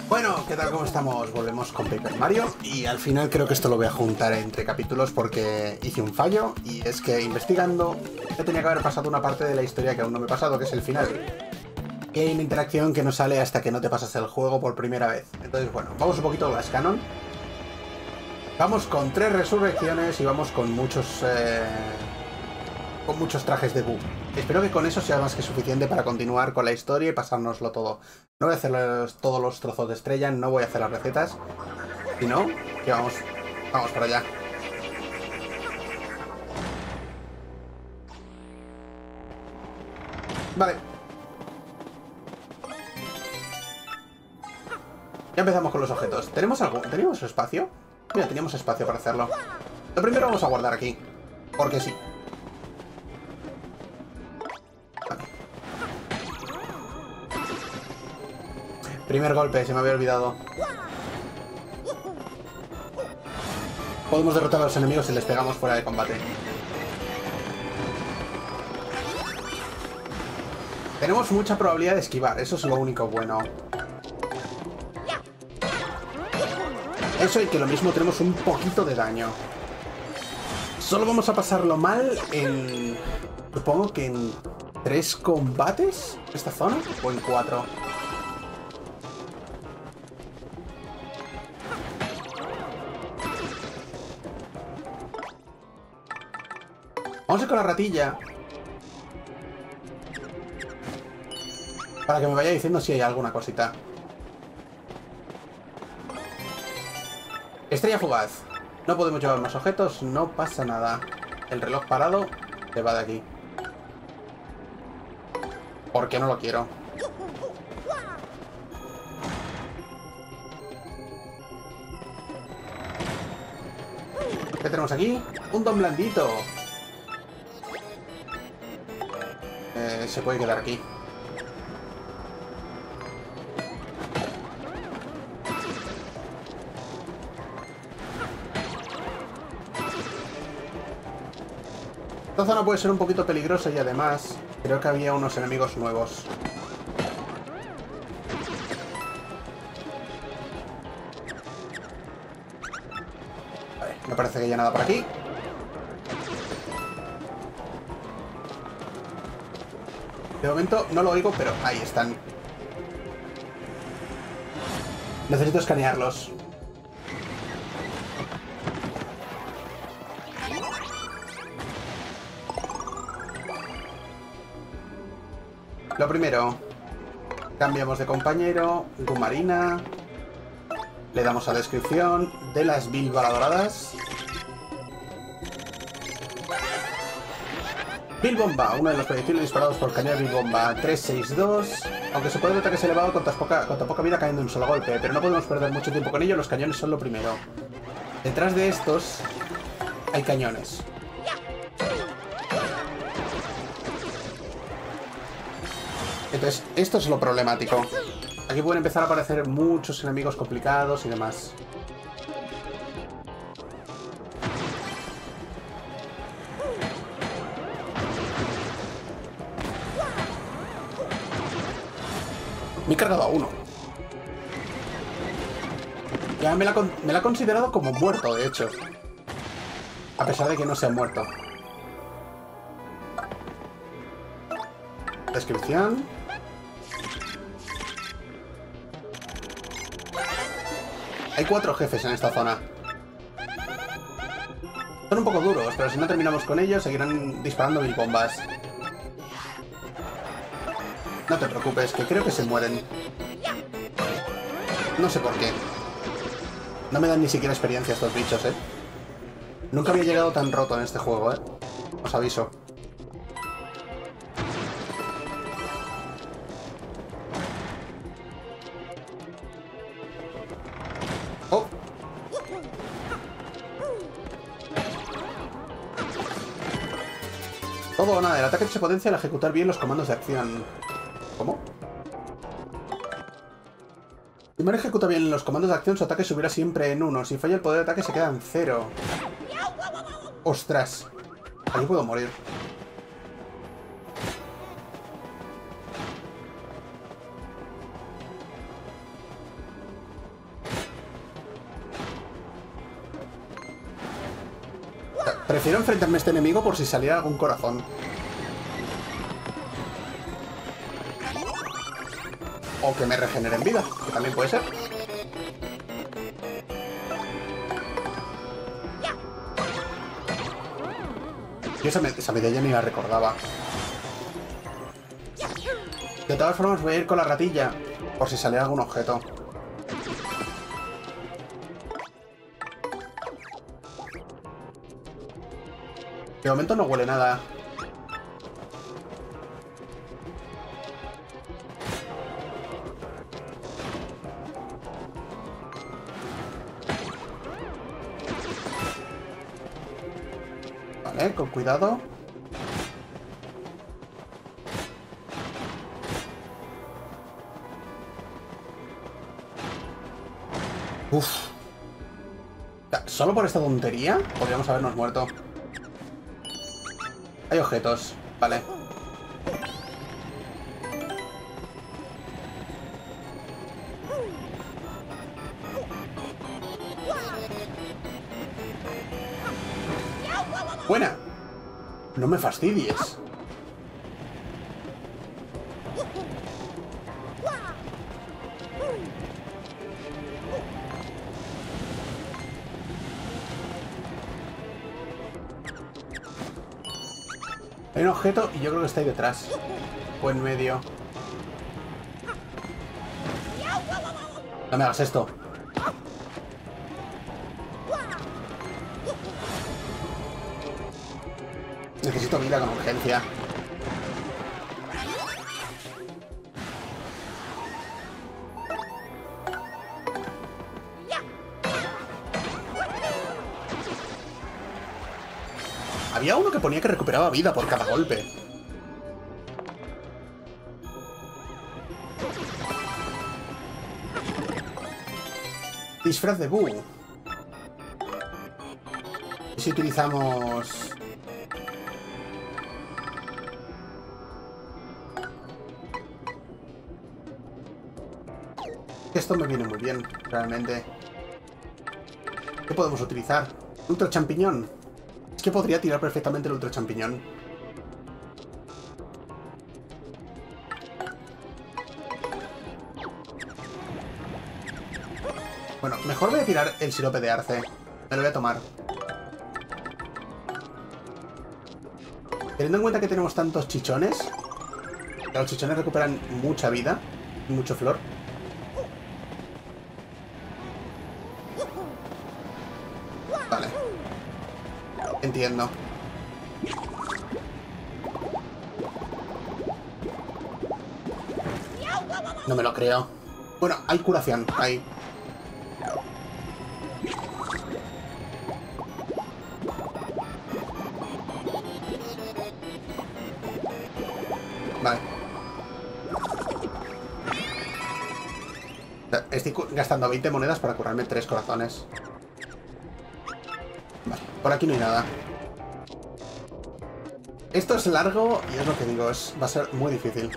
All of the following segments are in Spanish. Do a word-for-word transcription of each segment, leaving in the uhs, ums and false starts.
Bueno, ¿qué tal? ¿Cómo estamos? Volvemos con Paper Mario y al final creo que esto lo voy a juntar entre capítulos porque hice un fallo y es que investigando me tenía que haber pasado una parte de la historia que aún no me he pasado, que es el final. Que hay una interacción que no sale hasta que no te pasas el juego por primera vez. Entonces, bueno, vamos un poquito a las canon. Vamos con tres resurrecciones y vamos con muchos... Eh, con muchos trajes de Boo. Espero que con eso sea más que suficiente para continuar con la historia y pasárnoslo todo. No voy a hacer los, todos los trozos de estrella, no voy a hacer las recetas. Si no, que vamos, vamos para allá. Vale. Ya empezamos con los objetos. ¿Tenemos algo? ¿Teníamos espacio? Mira, teníamos espacio para hacerlo. Lo primero vamos a guardar aquí. Porque sí. Vale. Primer golpe, se me había olvidado. Podemos derrotar a los enemigos si les pegamos fuera de combate. Tenemos mucha probabilidad de esquivar, eso es lo único bueno. Eso y que lo mismo tenemos un poquito de daño. Solo vamos a pasarlo mal en... Supongo que en tres combates esta zona, o en cuatro. Vamos a ir con la ratilla. Para que me vaya diciendo si hay alguna cosita. Estrella fugaz. No podemos llevar más objetos, no pasa nada. El reloj parado se va de aquí. Porque no lo quiero. ¿Qué tenemos aquí? Un don blandito. Eh, se puede quedar aquí. Esta zona puede ser un poquito peligrosa y además creo que había unos enemigos nuevos. Vale, no parece que haya nada por aquí. De momento no lo oigo, pero ahí están. Necesito escanearlos. Lo primero, cambiamos de compañero, Gumarina, le damos a descripción de las Bilbaladoradas. Bilbomba, uno de los proyectiles disparados por cañón de Bilbomba, trescientos sesenta y dos, aunque se puede notar que es elevado con tan poca, con tan poca vida cayendo en un solo golpe, pero no podemos perder mucho tiempo con ello, los cañones son lo primero. Detrás de estos hay cañones. Entonces, esto es lo problemático. Aquí pueden empezar a aparecer muchos enemigos complicados y demás. Me he cargado a uno. Ya me la, me la he considerado como muerto, de hecho. A pesar de que no se ha muerto. Descripción. Hay cuatro jefes en esta zona. Son un poco duros, pero si no terminamos con ellos, seguirán disparando mil bombas. No te preocupes, que creo que se mueren. No sé por qué. No me dan ni siquiera experiencia estos bichos, ¿eh? Nunca había llegado tan roto en este juego, ¿eh? Os aviso. ¡Oh! Todo o nada. El ataque se potencia al ejecutar bien los comandos de acción. ¿Cómo? Si Mario ejecuta bien los comandos de acción, su ataque subirá siempre en uno. Si falla el poder de ataque, se queda en cero. ¡Ostras! Aquí puedo morir. Prefiero enfrentarme a este enemigo por si saliera algún corazón. O que me regeneren vida, que también puede ser. Yo esa, esa medalla ni la recordaba. De todas formas voy a ir con la ratilla, por si sale algún objeto. De momento no huele nada. Vale, con cuidado. Uf. Solo por esta tontería podríamos habernos muerto. Hay objetos, vale. Buena. No me fastidies. Hay un objeto y yo creo que está ahí detrás. O en medio. No me hagas esto. Necesito vida con urgencia. Había uno que ponía que recuperaba vida por cada golpe. Disfraz de Boo. ¿Y si utilizamos...? Esto me viene muy bien, realmente. ¿Qué podemos utilizar? Ultra champiñón. Es que podría tirar perfectamente el ultra champiñón. Bueno, mejor voy a tirar el sirope de arce. Me lo voy a tomar. Teniendo en cuenta que tenemos tantos chichones, que los chichones recuperan mucha vida y mucho flor. Vale. Entiendo. No me lo creo. Bueno, hay curación, ahí. Vale. Estoy gastando veinte monedas para curarme tres corazones. Vale, por aquí no hay nada. Esto es largo y es lo que digo, es, va a ser muy difícil.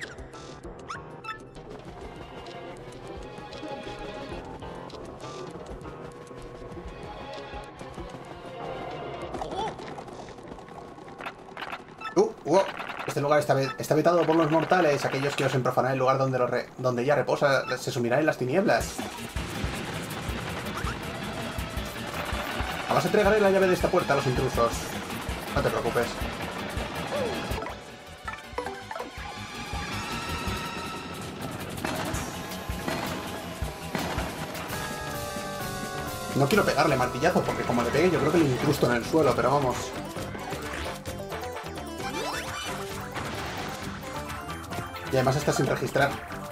Uh, uh, este lugar está, está habitado por los mortales, aquellos que osen profanar el lugar donde, lo re, donde ella reposa, se sumirán en las tinieblas. Vas a entregarle la llave de esta puerta a los intrusos. No te preocupes. No quiero pegarle martillazo porque como le pegue yo creo que le incrusto en el suelo, pero vamos. Y además está sin registrar.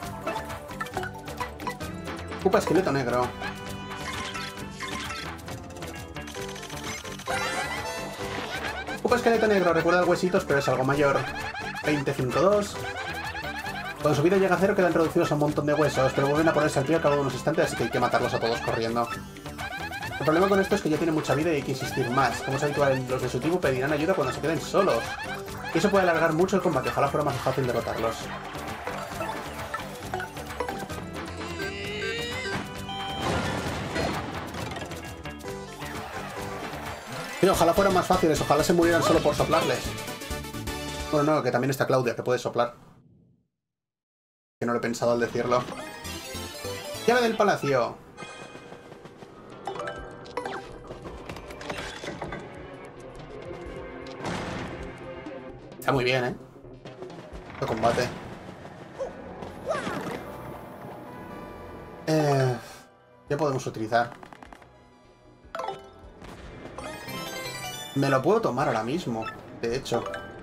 Ocupa esqueleto negro. Ocupa esqueleto negro, recuerda los huesitos, pero es algo mayor. veinte cinco dos. Cuando su vida llega a cero quedan reducidos a un montón de huesos, pero vuelven a ponerse al pie al cabo de unos instantes, así que hay que matarlos a todos corriendo. El problema con esto es que ya tiene mucha vida y hay que insistir más. Como es habitual, los de su tipo pedirán ayuda cuando se queden solos. Y eso puede alargar mucho el combate, ojalá fuera más fácil derrotarlos. Tío, ojalá fueran más fáciles, ojalá se murieran solo por soplarles. Bueno, no, que también está Claudia, que puede soplar. Que no lo he pensado al decirlo. Llave del palacio. Está muy bien, ¿eh? Este combate. Eh, ¿Qué podemos utilizar? Me lo puedo tomar ahora mismo, de hecho.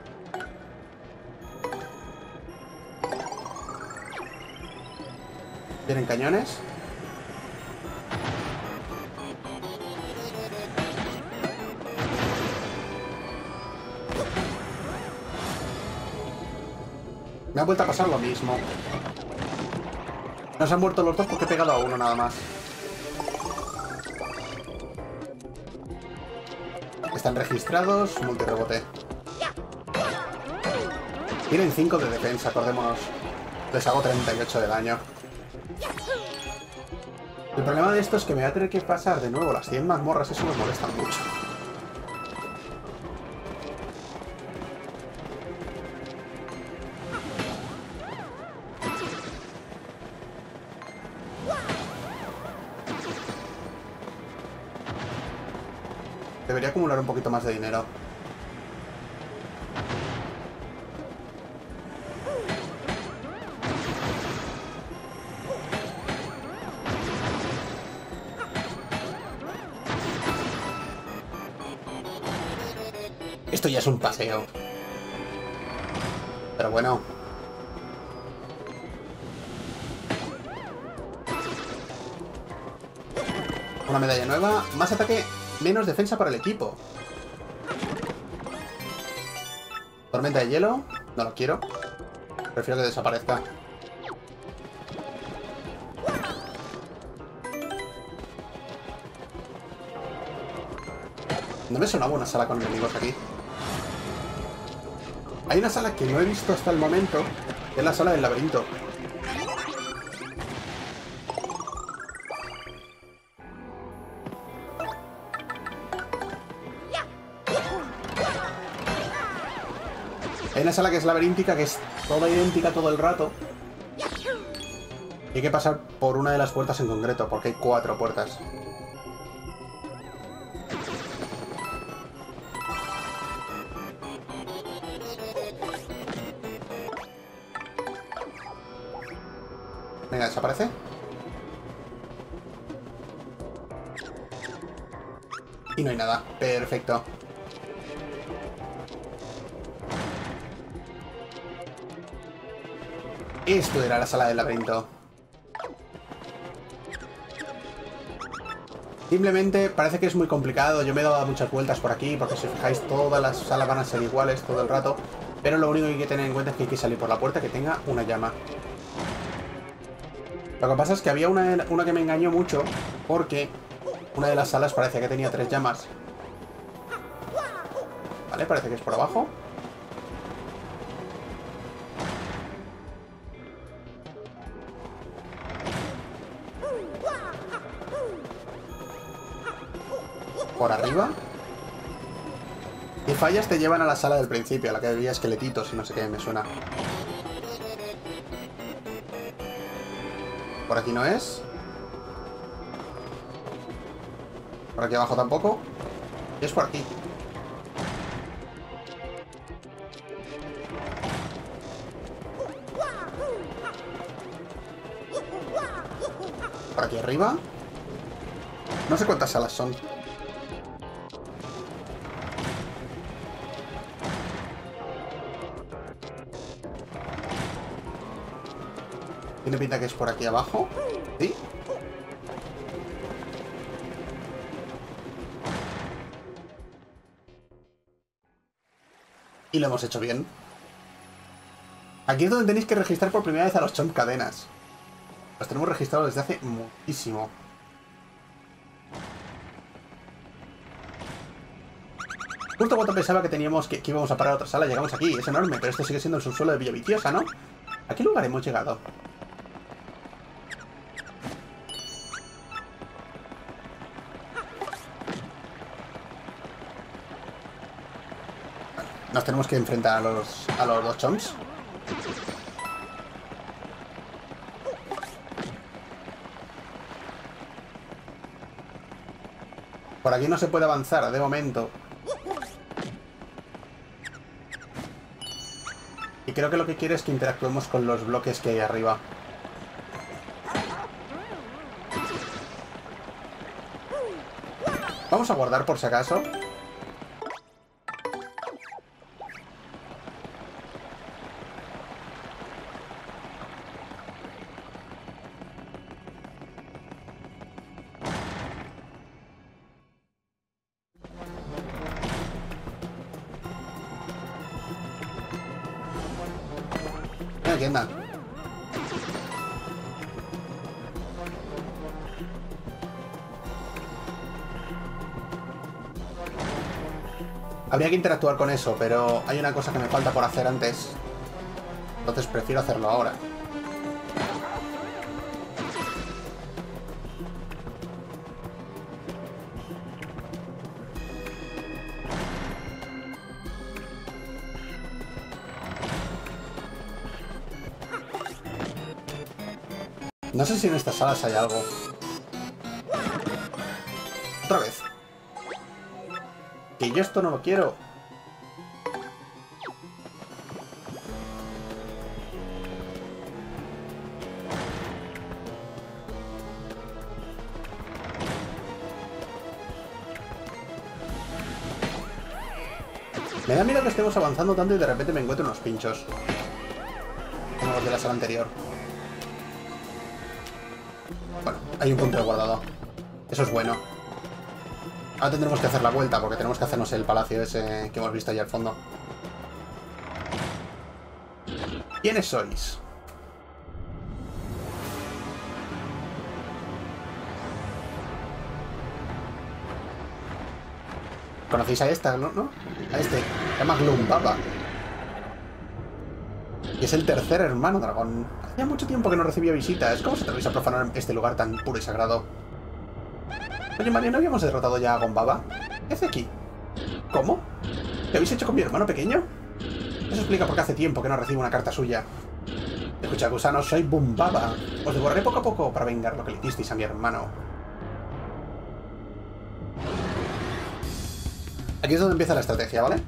¿Tienen cañones? Me ha vuelto a pasar lo mismo. Nos han muerto los dos porque he pegado a uno nada más. Están registrados, multirebote. Tienen cinco de defensa, acordémonos. Les hago treinta y ocho de daño. El problema de esto es que me va a tener que pasar de nuevo las cien mazmorras, eso me molesta mucho. Debería acumular un poquito más de dinero. Esto ya es un paseo. Pero bueno. Una medalla nueva. Más ataque, menos defensa para el equipo. Tormenta de hielo. No lo quiero. Prefiero que desaparezca. No me sonaba una sala con enemigos aquí. Hay una sala que no he visto hasta el momento, que es la sala del laberinto. Hay una sala que es laberíntica, que es toda idéntica todo el rato. Y hay que pasar por una de las puertas en concreto, porque hay cuatro puertas. Venga, desaparece. Y no hay nada. Perfecto. Esto era la sala del laberinto. Simplemente parece que es muy complicado. Yo me he dado muchas vueltas por aquí, porque si os fijáis todas las salas van a ser iguales todo el rato. Pero lo único que hay que tener en cuenta es que hay que salir por la puerta que tenga una llama. Lo que pasa es que había una, una que me engañó mucho, porque una de las salas parecía que tenía tres llamas. Vale, parece que es por abajo. Por arriba. Si fallas te llevan a la sala del principio, a la que había esqueletitos y no sé qué, me suena. Por aquí no es. Por aquí abajo tampoco. Y es por aquí. Por aquí arriba. No sé cuántas salas son. Tiene pinta que es por aquí abajo. ¿Sí? Y lo hemos hecho bien. Aquí es donde tenéis que registrar por primera vez a los Chomp Cadenas. Los tenemos registrados desde hace muchísimo. Justo cuando pensaba que teníamos que, que íbamos a parar a otra sala, llegamos aquí. Es enorme, pero esto sigue siendo el subsuelo de Villaviciosa, ¿no? ¿A qué lugar hemos llegado? Nos tenemos que enfrentar a los, a los dos chomps. Por aquí no se puede avanzar de momento. Y creo que lo que quiere es que interactuemos con los bloques que hay arriba. Vamos a guardar por si acaso. Aquí anda. Habría que interactuar con eso, pero hay una cosa que me falta por hacer antes. Entonces prefiero hacerlo ahora. No sé si en estas salas hay algo. Otra vez. Que yo esto no lo quiero. Me da miedo que estemos avanzando tanto y de repente me encuentro unos pinchos. Como los de la sala anterior. Bueno, hay un punto de guardado. Eso es bueno. Ahora tendremos que hacer la vuelta porque tenemos que hacernos el palacio ese que hemos visto ahí al fondo. ¿Quiénes sois? ¿Conocéis a esta, no? A este. Se llama Glumbaba. Y es el tercer hermano dragón. Hacía mucho tiempo que no recibía visitas. ¿Cómo se atrevéis a profanar este lugar tan puro y sagrado? Oye, Mario, ¿no habíamos derrotado ya a Gombaba? ¿Qué hace aquí? ¿Cómo? ¿Qué habéis hecho con mi hermano pequeño? Eso explica por qué hace tiempo que no recibo una carta suya. Escucha, gusanos, soy Bumbaba. Os devoraré poco a poco para vengar lo que le hicisteis a mi hermano. Aquí es donde empieza la estrategia, ¿vale?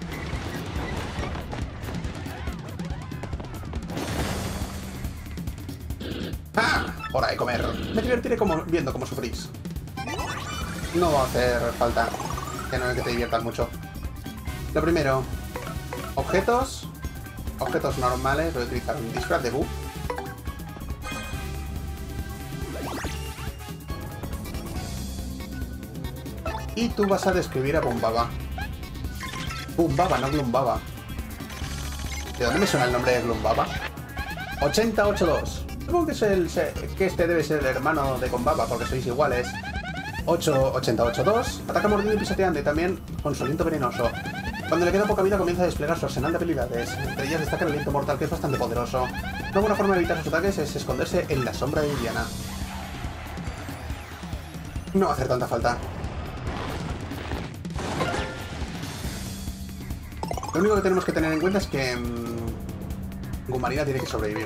¡Ah! Hora de comer. Me divertiré como, viendo cómo sufrís. No va a hacer falta que no que te diviertas mucho. Lo primero, objetos. Objetos normales. Voy a utilizar un disfraz de Bu. Y tú vas a describir a Bumbaba. Bumbaba, no Glumbaba. ¿De dónde me suena el nombre de Glumbaba? ochenta ochenta y dos. Supongo que, es el, que este debe ser el hermano de Gombaba porque sois iguales. ocho ochenta ochenta y dos. Ataca mordiendo y pisoteando y también con su aliento venenoso. Cuando le queda poca vida comienza a desplegar su arsenal de habilidades. Entre ellas destaca el aliento mortal, que es bastante poderoso. Una buena forma de evitar sus ataques es esconderse en la sombra de Indiana. No va a hacer tanta falta. Lo único que tenemos que tener en cuenta es que mmm, Gumarina tiene que sobrevivir.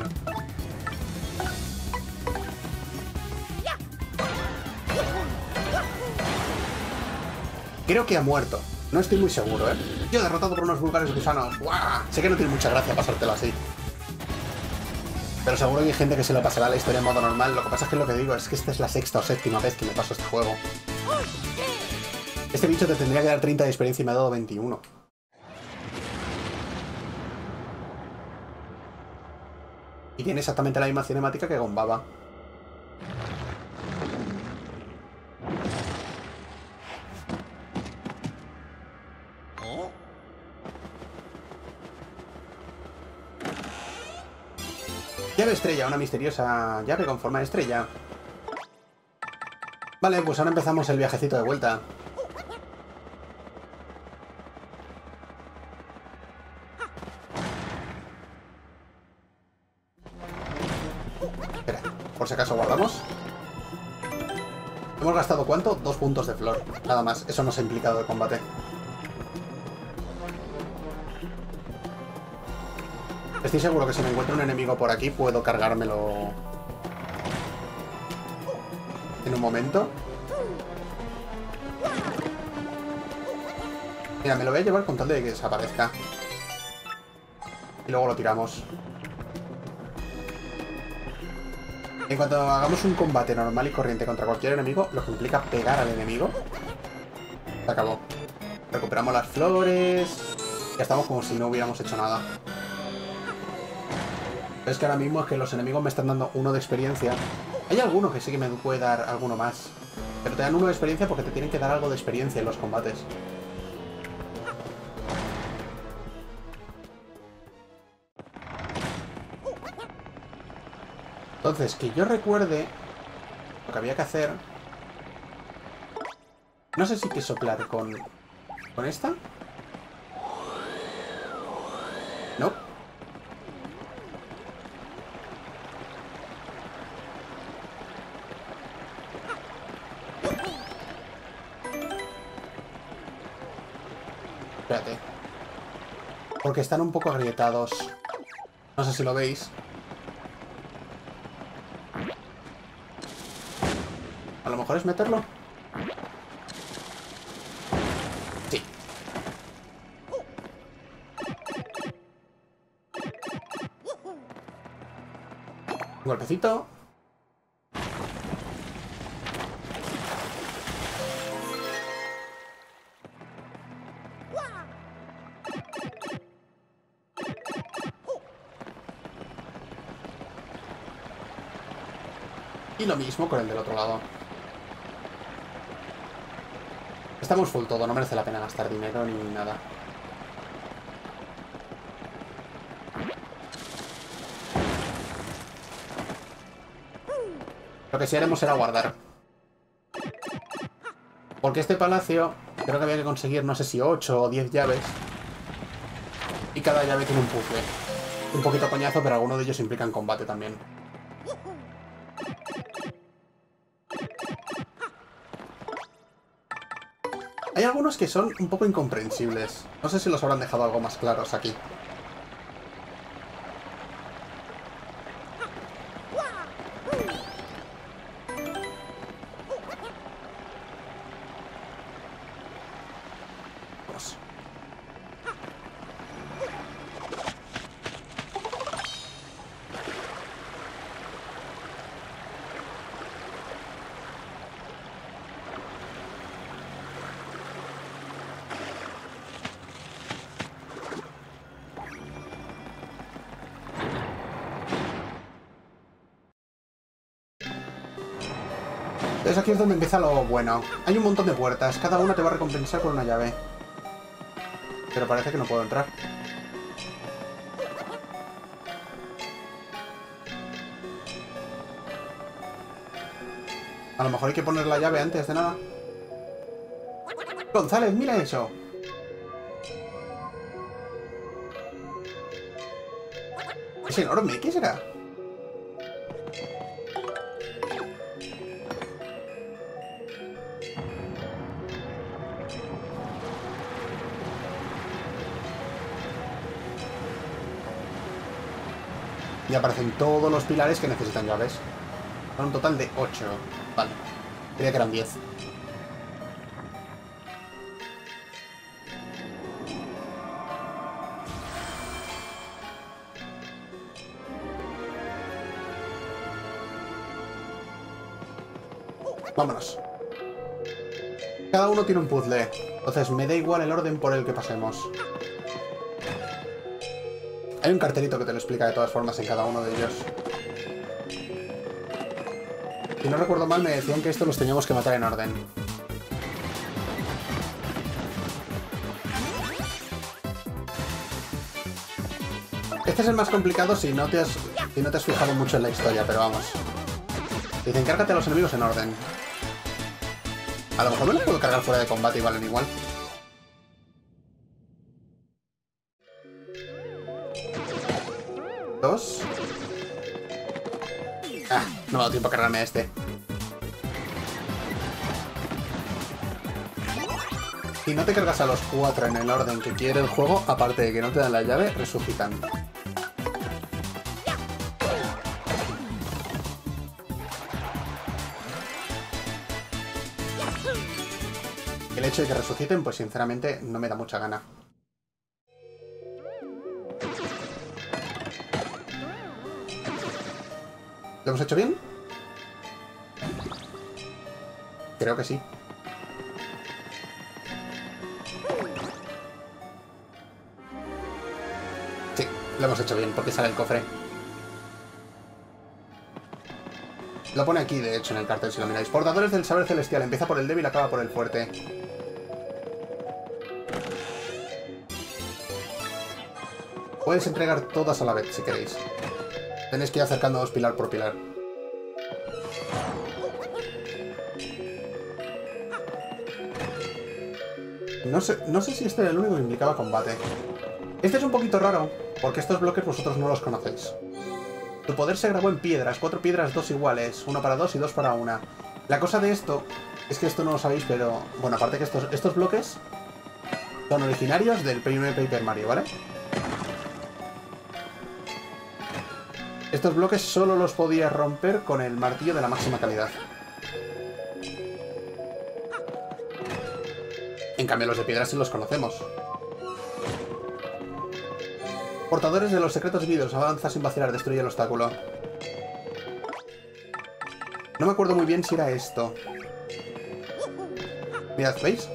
Creo que ha muerto. No estoy muy seguro, ¿eh? Yo derrotado por unos vulgares gusanos. ¡Guau! Sé que no tiene mucha gracia pasártelo así. Pero seguro que hay gente que se lo pasará la historia en modo normal. Lo que pasa es que lo que digo es que esta es la sexta o séptima vez que me paso este juego. Este bicho te tendría que dar treinta de experiencia y me ha dado veintiuno. Y tiene exactamente la misma cinemática que Gombaba. Llave estrella, una misteriosa llave con forma de estrella. Vale, pues ahora empezamos el viajecito de vuelta. Espera, por si acaso guardamos. ¿Hemos gastado cuánto? Dos puntos de flor. Nada más, eso no se ha implicado de combate. Estoy seguro que si me encuentro un enemigo por aquí puedo cargármelo en un momento. Mira, me lo voy a llevar con tal de que desaparezca. Y luego lo tiramos. En cuanto hagamos un combate normal y corriente contra cualquier enemigo, lo que implica pegar al enemigo, se acabó. Recuperamos las flores. Ya estamos como si no hubiéramos hecho nada. Pero es que ahora mismo es que los enemigos me están dando uno de experiencia. Hay alguno que sí que me puede dar alguno más. Pero te dan uno de experiencia porque te tienen que dar algo de experiencia en los combates. Entonces, que yo recuerde lo que había que hacer. No sé si hay que soplar con... ¿Con esta? No. Espérate. Porque están un poco agrietados. No sé si lo veis. A lo mejor es meterlo. Sí. Un golpecito. Y lo mismo con el del otro lado. Estamos full todo, no merece la pena gastar dinero ni nada. Lo que sí haremos será guardar. Porque este palacio creo que había que conseguir no sé si ocho o diez llaves. Y cada llave tiene un puzzle. Un poquito coñazo, pero algunos de ellos implican combate también. Hay algunos que son un poco incomprensibles. No sé si los habrán dejado algo más claros aquí. Vamos. Entonces aquí es donde empieza lo bueno. Hay un montón de puertas, cada una te va a recompensar con una llave. Pero parece que no puedo entrar. A lo mejor hay que poner la llave antes de nada. González, mira eso. Es enorme, ¿qué será? Y aparecen todos los pilares que necesitan llaves. Son un total de ocho. Vale. Creía que eran diez. Vámonos. Cada uno tiene un puzzle. Entonces me da igual el orden por el que pasemos. Hay un cartelito que te lo explica de todas formas en cada uno de ellos. Si no recuerdo mal, me decían que estos los teníamos que matar en orden. Este es el más complicado si no te has, si no te has fijado mucho en la historia, pero vamos. Dicen, cárgate a los enemigos en orden. A lo mejor me los puedo cargar fuera de combate y valen igual. Dos. Ah, no me ha dado tiempo a cargarme a este. Si no te cargas a los cuatro en el orden que quiere el juego, aparte de que no te dan la llave, resucitan. El hecho de que resuciten, pues sinceramente no me da mucha gana. ¿Lo hemos hecho bien? Creo que sí. Sí, lo hemos hecho bien, porque sale el cofre. Lo pone aquí, de hecho, en el cartel, si lo miráis. Portadores del saber celestial. Empieza por el débil, acaba por el fuerte. Puedes entregar todas a la vez, si queréis. Tenéis que ir acercándoos pilar por pilar. No sé, no sé si este era el único que implicaba combate. Este es un poquito raro, porque estos bloques vosotros no los conocéis. Tu poder se grabó en piedras, cuatro piedras, dos iguales, una para dos y dos para una. La cosa de esto es que esto no lo sabéis, pero... Bueno, aparte que estos, estos bloques son originarios del primer Paper Mario, ¿vale? Estos bloques solo los podías romper con el martillo de la máxima calidad. En cambio, los de piedras sí los conocemos. Portadores de los secretos vividos. Avanza sin vacilar, destruye el obstáculo. No me acuerdo muy bien si era esto. Mirad, ¿veis?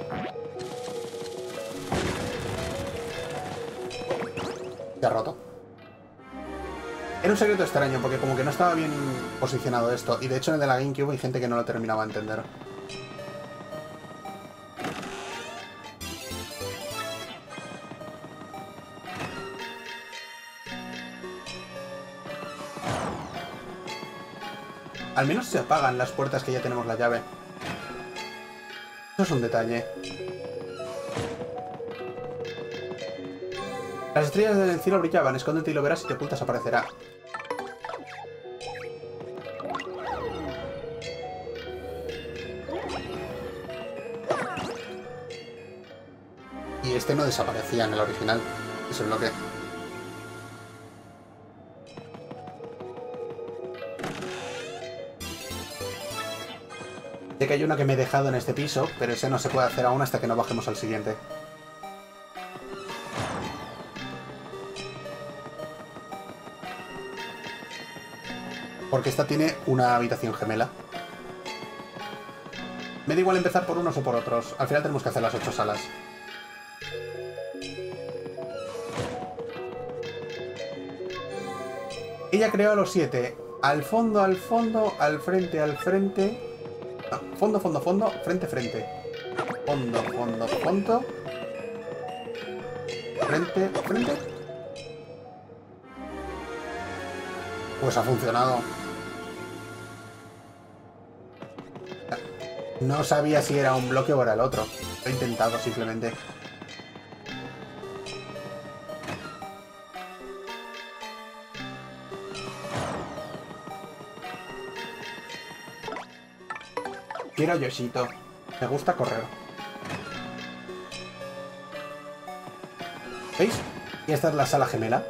Se ha roto. Era un secreto extraño, porque como que no estaba bien posicionado esto. Y de hecho en el de la GameCube hay gente que no lo terminaba de entender. Al menos se apagan las puertas que ya tenemos la llave. Eso es un detalle. Las estrellas del cielo brillaban. Escóndete y lo verás. Si te ocultas aparecerá. Y este no desaparecía en el original. Ese bloque. Sé que hay uno que me he dejado en este piso, pero ese no se puede hacer aún hasta que no bajemos al siguiente. Porque esta tiene una habitación gemela. Me da igual empezar por unos o por otros. Al final tenemos que hacer las ocho salas. Ella creó a los siete. Al fondo, al fondo, al frente, al frente... No, fondo, fondo, fondo, frente, frente. Fondo, fondo, fondo. Frente, frente. Pues ha funcionado. No sabía si era un bloque o era el otro. Lo he intentado simplemente. Quiero a Yoshito. Me gusta correr. ¿Veis? Y esta es la sala gemela.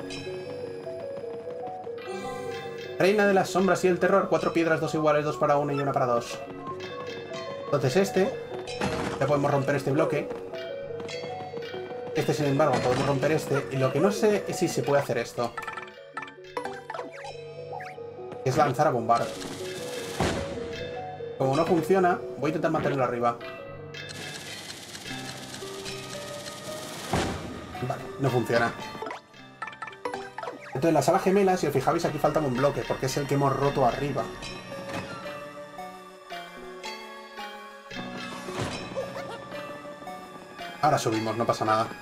Reina de las sombras y el terror. Cuatro piedras, dos iguales, dos para una y una para dos. Entonces este... Ya podemos romper este bloque. Este, sin embargo, podemos romper este. Y lo que no sé es si se puede hacer esto. Es lanzar a bombar. Como no funciona, voy a intentar mantenerlo arriba. Vale, no funciona. Entonces, la sala gemela, si os fijáis, aquí falta un bloque, porque es el que hemos roto arriba. Ahora subimos, no pasa nada.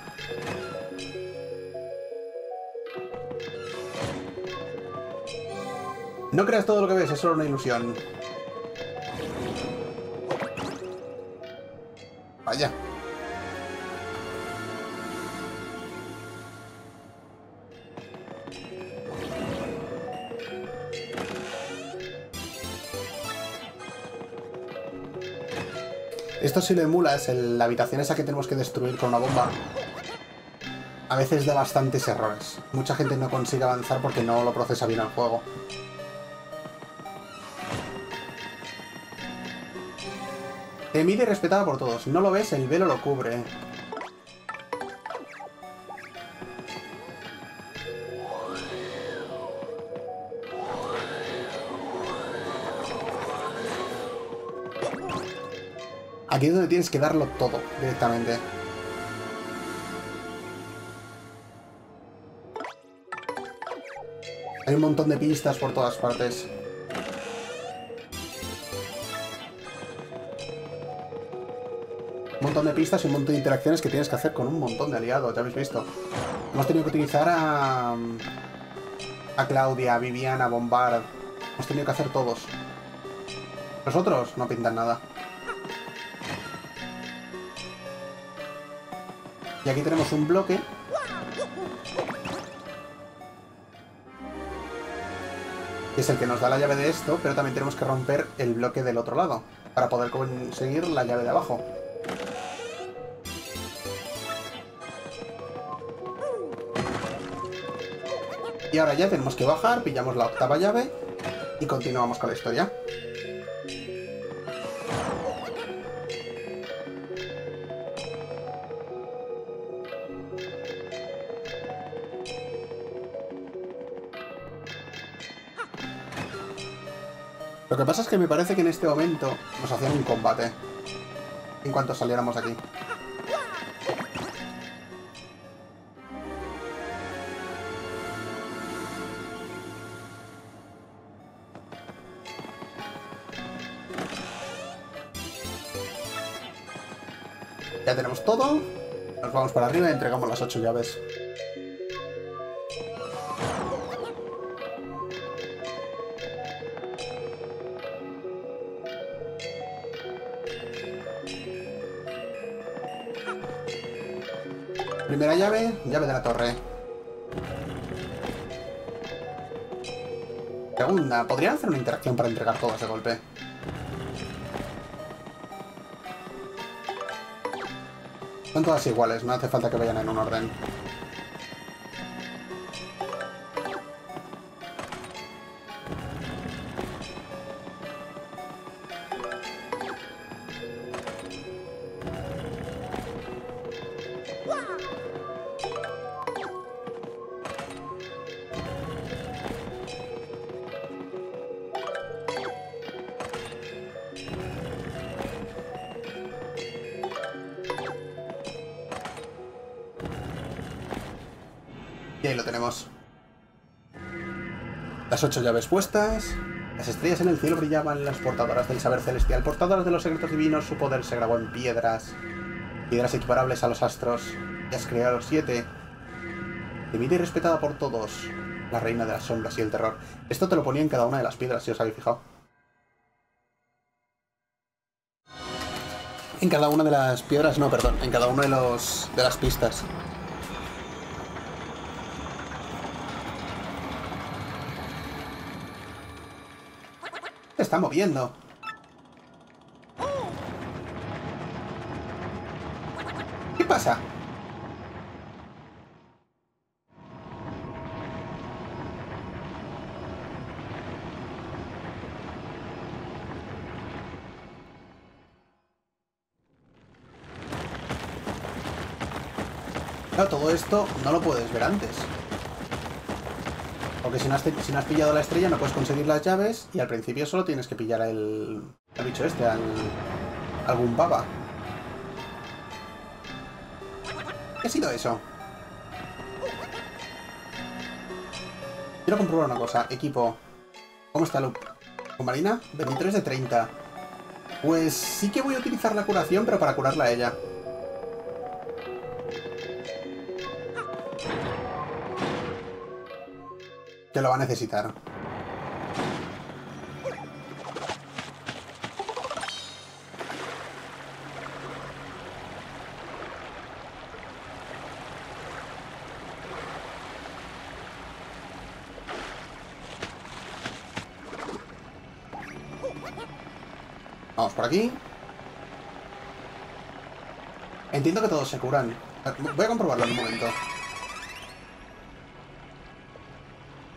No creas todo lo que ves, es solo una ilusión. Vaya. Esto si lo emulas, en la habitación esa que tenemos que destruir con una bomba, a veces da bastantes errores. Mucha gente no consigue avanzar porque no lo procesa bien el juego. Temida y respetada por todos. No lo ves, el velo lo cubre. Aquí es donde tienes que darlo todo, directamente. Hay un montón de pistas por todas partes. Un montón de pistas y un montón de interacciones que tienes que hacer con un montón de aliados, ya habéis visto. Hemos tenido que utilizar a... a Claudia, a Viviana, a Bombard. Hemos tenido que hacer todos. Los otros no pintan nada. Y aquí tenemos un bloque. Que es el que nos da la llave de esto, pero también tenemos que romper el bloque del otro lado para poder conseguir la llave de abajo. Y ahora ya tenemos que bajar, pillamos la octava llave y continuamos con la historia. Lo que pasa es que me parece que en este momento nos hacían un combate en cuanto saliéramos de aquí. Ya tenemos todo. Nos vamos para arriba y entregamos las ocho llaves. Primera llave, llave de la torre. Segunda, ¿podrían hacer una interacción para entregar todas de golpe? Son todas iguales, no hace falta que vayan en un orden. Y ahí lo tenemos. Las ocho llaves puestas. Las estrellas en el cielo brillaban, las portadoras del saber celestial, portadoras de los secretos divinos, su poder se grabó en piedras. Piedras equiparables a los astros. Ellas crearon los siete. Temida y respetada por todos. La reina de las sombras y el terror. Esto te lo ponía en cada una de las piedras, si os habéis fijado. En cada una de las piedras, no, perdón. En cada una de los de las pistas. Se está moviendo. ¿Qué pasa? Claro, todo esto no lo puedes ver antes. Porque si no, has, si no has pillado la estrella no puedes conseguir las llaves y al principio solo tienes que pillar el, el bicho este, al, algún baba. ¿Qué ha sido eso? Quiero comprobar una cosa. Equipo. ¿Cómo está Luke? ¿Con Marina? veintitrés de treinta. Pues sí que voy a utilizar la curación, pero para curarla a ella. Que lo va a necesitar. Vamos por aquí. Entiendo que todos se curan. Voy a comprobarlo en un momento.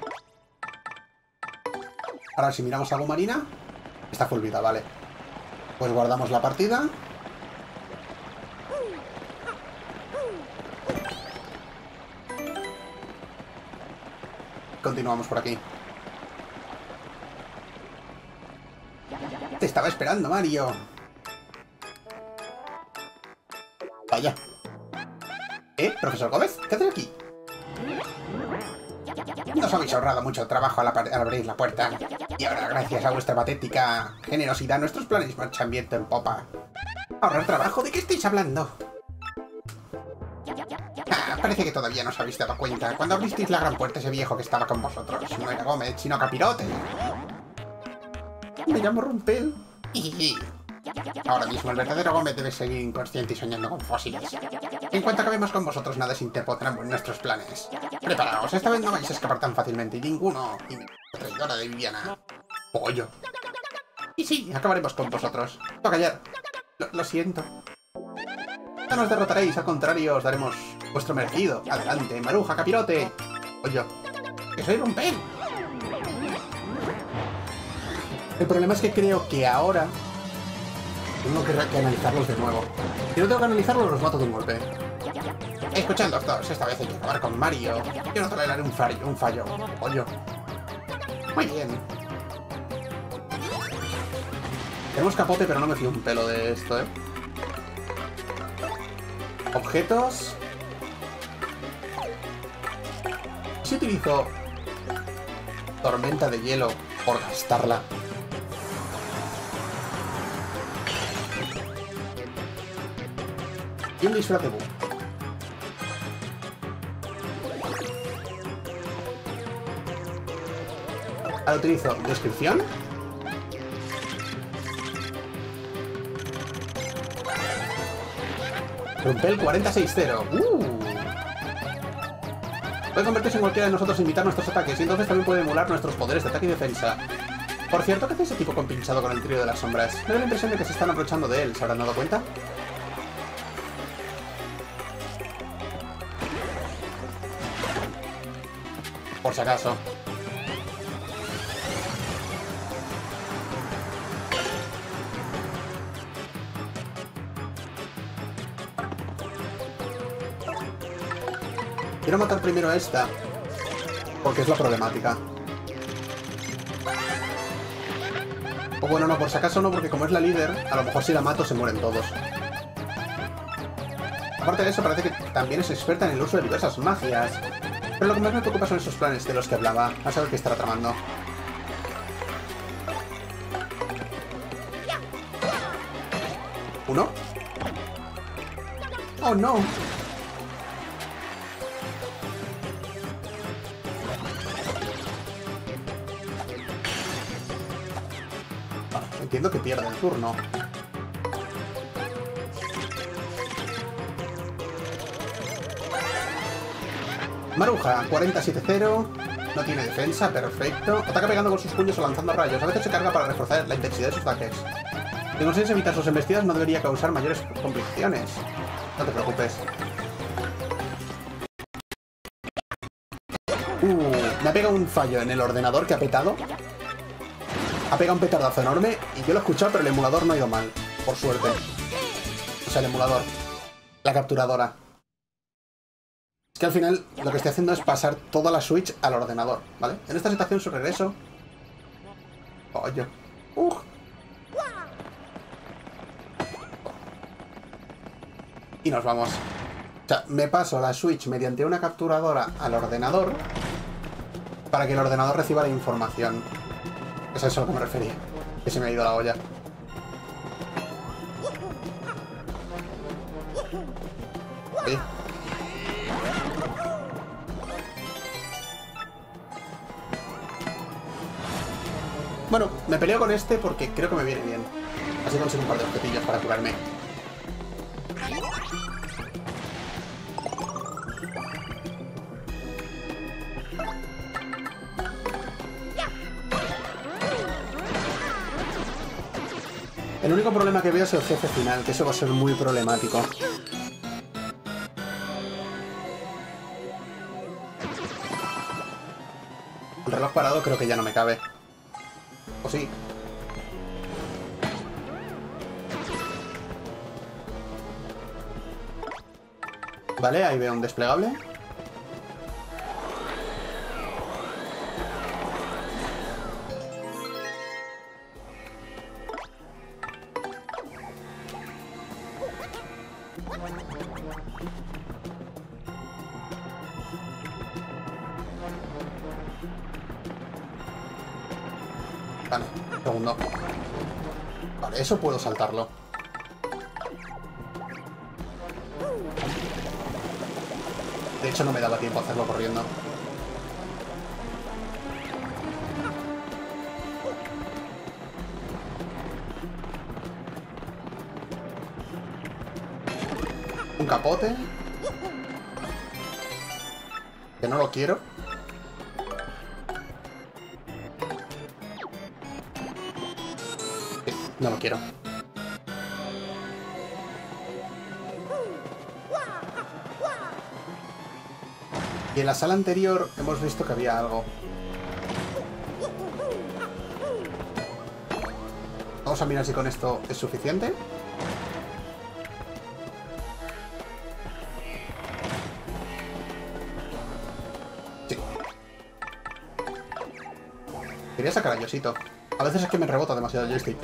Ahora si miramos algo Marina, está full vida, vale. Pues guardamos la partida. Continuamos por aquí. Te estaba esperando, Mario. Vaya. ¿Eh, profesor Gómez? ¿Qué haces aquí? Nos habéis ahorrado mucho trabajo al, al abrir la puerta. Y ahora, gracias a vuestra patética generosidad, nuestros planes marchan viento en popa. ¿Ahorrar trabajo? ¿De qué estáis hablando? Ah, parece que todavía no os habéis dado cuenta. Cuando abristeis la gran puerta, ese viejo que estaba con vosotros no era Gómez, sino Capirote. Me llamo Rumpel. Y ahora mismo el verdadero Gómez debe seguir inconsciente y soñando con fósiles. En cuanto acabemos con vosotros, nada se interpondrá en nuestros planes. Preparaos, esta vez no vais a escapar tan fácilmente. Y ninguno. Y traidora de Viviana. Pollo. Y sí, acabaremos con vosotros. Toca callar. Lo, lo siento. No nos derrotaréis, al contrario, os daremos vuestro merecido. Adelante, Maruja, Capirote. Pollo. Que soy Rumpel. El problema es que creo que ahora tengo que, que analizarlos de nuevo. Si no tengo que analizarlos, los mato de un golpe. Escuchad, doctor, esta vez hay que acabar con Mario. Yo no toleraré un fallo. Un fallo. Pollo. Muy bien. Tenemos capote, pero no me fío un pelo de esto, ¿eh? Objetos. Si utilizo tormenta de hielo por gastarla. Y un disfraz de bug. Ahora utilizo descripción. Rumpel cuarenta sesenta. Uh. Puede convertirse en cualquiera de nosotros e imitar nuestros ataques, y entonces también puede emular nuestros poderes de ataque y defensa. Por cierto, ¿qué hace ese tipo compinchado con el trío de las sombras? Me da la impresión de que se están aprovechando de él. ¿Se habrán dado cuenta? Por si acaso. Quiero matar primero a esta, porque es la problemática. O bueno, no, por si acaso no, porque como es la líder, a lo mejor si la mato se mueren todos. Aparte de eso, parece que también es experta en el uso de diversas magias. Pero lo que más me preocupa son esos planes de los que hablaba. A saber qué estará tramando. ¿Uno? ¡Oh, no! Entiendo que pierde el turno. Maruja, cuarenta setenta. No tiene defensa, perfecto. Ataca pegando con sus puños o lanzando rayos. A veces se carga para reforzar la intensidad de sus ataques. Si consigues evitar sus embestidas, no debería causar mayores complicaciones. No te preocupes. Uh, me ha pegado un fallo en el ordenador que ha petado. Ha pegado un petardazo enorme y yo lo he escuchado, pero el emulador no ha ido mal. Por suerte. O sea, el emulador. La capturadora. Es que al final lo que estoy haciendo es pasar toda la Switch al ordenador, ¿vale? En esta situación su regreso... Pollo. ¡Ugh! Y nos vamos. O sea, me paso la Switch mediante una capturadora al ordenador para que el ordenador reciba la información. Es a eso a lo que me refería. Que se me ha ido la olla. ¿Sí? Bueno, me peleo con este porque creo que me viene bien. Así consigo un par de objetillos para curarme. El único problema que veo es el jefe final, que eso va a ser muy problemático. El reloj parado creo que ya no me cabe. ¿O sí? Vale, ahí veo un desplegable. Vale, segundo. Vale, eso puedo saltarlo. De hecho, no me daba tiempo a hacerlo corriendo. Un capote. Que no lo quiero. Sí, no lo quiero. Y en la sala anterior hemos visto que había algo. Vamos a mirar si con esto es suficiente. Sí. Quería sacar a Yoshito. A veces es que me rebota demasiado el joystick.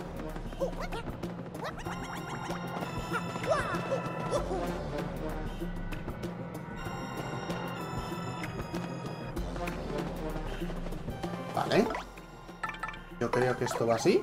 Vale. Yo creo que esto va así.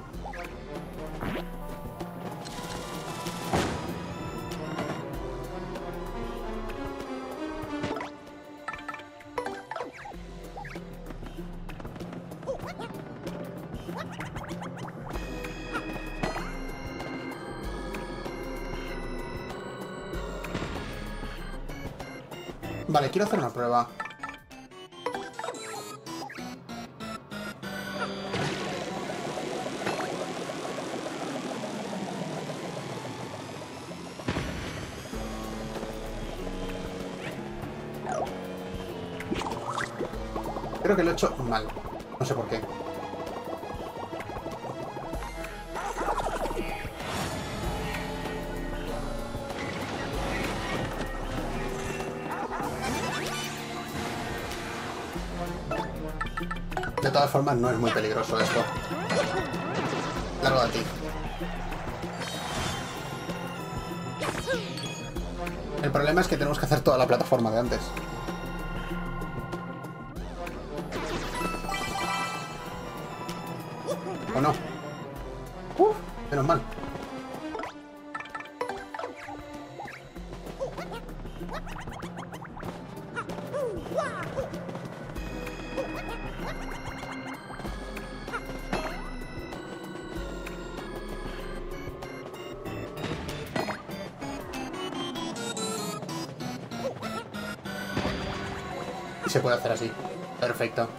Vale, quiero hacer una prueba. Creo que lo he hecho mal. No sé por qué. De todas formas, no es muy peligroso esto. Largo de ti. El problema es que tenemos que hacer toda la plataforma de antes. ¿O no? Uf, menos mal. Y se puede hacer así. Perfecto.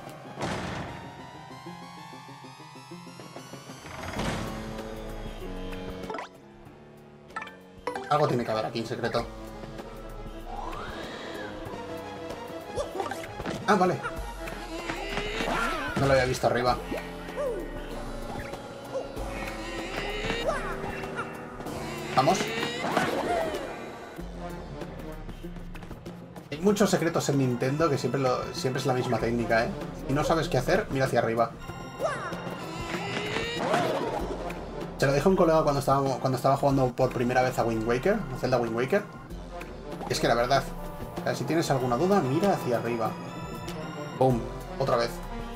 Algo tiene que haber aquí en secreto. Ah, vale. No lo había visto arriba. Vamos. Hay muchos secretos en Nintendo que siempre, lo, siempre es la misma técnica, ¿eh? Si no sabes qué hacer, mira hacia arriba. Se lo dije a un colega cuando estaba, cuando estaba jugando por primera vez a Wind Waker, a Zelda Wind Waker. Y es que la verdad, o sea, si tienes alguna duda, mira hacia arriba. ¡Pum! Otra vez.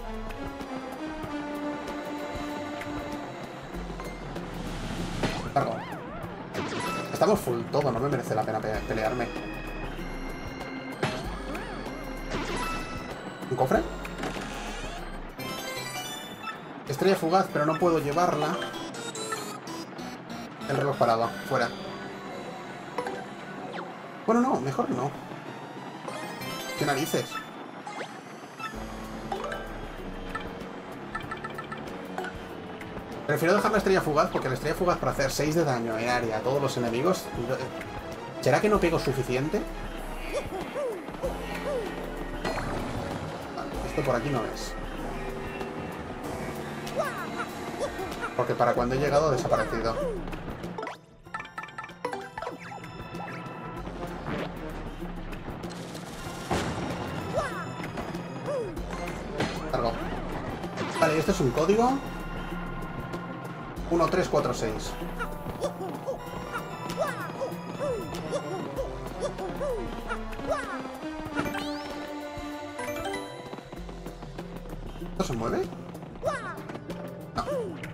Cargo. Estamos full todo, no me merece la pena pe pelearme. ¿Un cofre? Estrella fugaz, pero no puedo llevarla. El reloj parado, fuera. Bueno, no, mejor no. ¿Qué narices? Prefiero dejar la estrella fugaz porque la estrella fugaz para hacer seis de daño en área a todos los enemigos... ¿Será que no pego suficiente? Vale, esto por aquí no es. Porque para cuando he llegado ha desaparecido. esto es un código. uno tres cuatro seis. ¿Esto se mueve? No.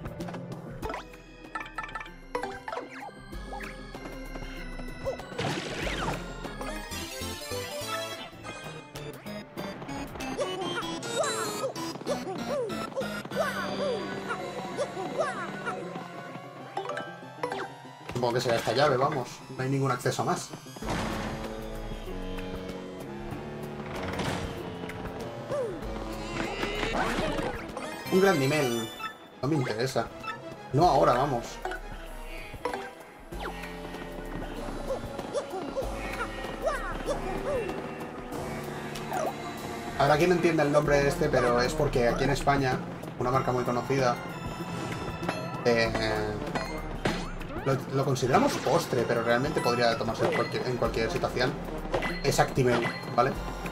Supongo que será esta llave, vamos. No hay ningún acceso más. Un gran nivel. No me interesa. No ahora, vamos. Habrá quien no entienda el nombre de este, pero es porque aquí en España, una marca muy conocida, eh, lo, lo consideramos postre, pero realmente podría tomarse en cualquier, en cualquier situación. Es Actimel, ¿vale?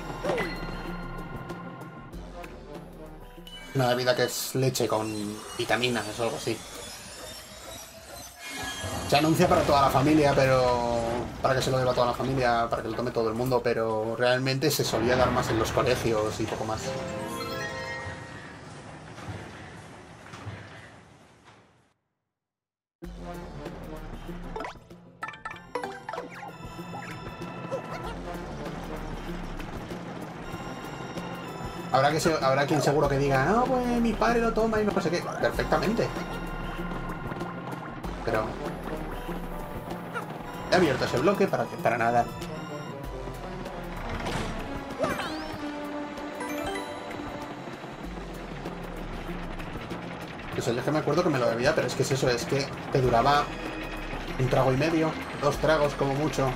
Una bebida que es leche con vitaminas, o algo así. Se anuncia para toda la familia, pero... para que se lo deba toda la familia, para que lo tome todo el mundo, pero realmente se solía dar más en los colegios y poco más. Habrá, que se, habrá quien seguro que diga, no, pues mi padre lo toma y no sé qué. Perfectamente. Pero... he abierto ese bloque para, para nada. Pues yo es que me acuerdo que me lo bebía, pero es que es eso, es que te duraba un trago y medio, dos tragos como mucho.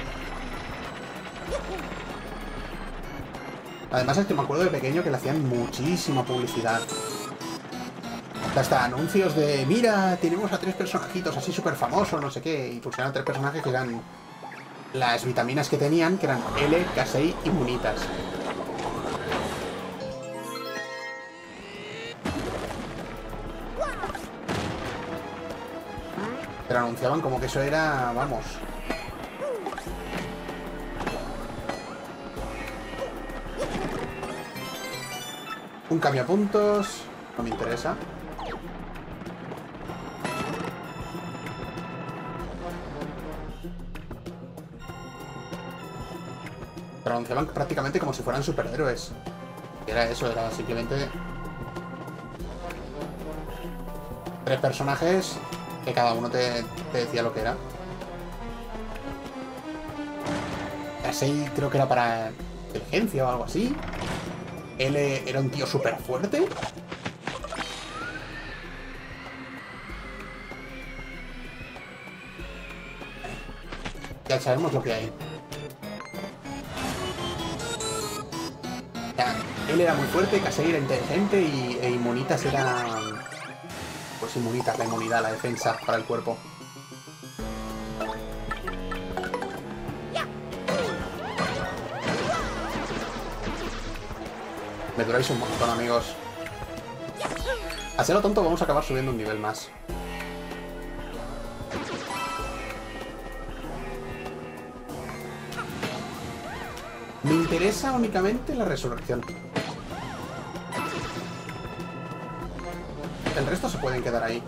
Además es que me acuerdo de pequeño que le hacían muchísima publicidad. Hasta anuncios de, mira, tenemos a tres personajitos así súper famosos, no sé qué, y pusieron a tres personajes que eran las vitaminas que tenían, que eran L, Casei y Munitas. Pero anunciaban como que eso era, vamos... un cambiapuntos, no me interesa. Pero anunciaban prácticamente como si fueran superhéroes. Y era eso, era simplemente... tres personajes que cada uno te, te decía lo que era. Así creo que era para inteligencia o algo así. Él era un tío súper fuerte. Ya sabemos lo que hay. Ya, él era muy fuerte, Casei era inteligente y e Inmunitas era... pues Inmunitas, la inmunidad, la defensa para el cuerpo. Me duráis un montón, amigos. Así a lo tonto vamos a acabar subiendo un nivel más. Me interesa únicamente la resurrección. El resto se pueden quedar ahí.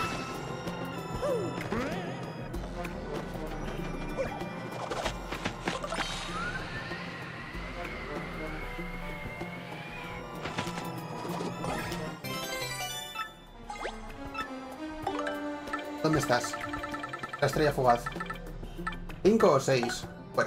¿Dónde estás? La estrella fugaz. ¿Cinco o seis? Fuera.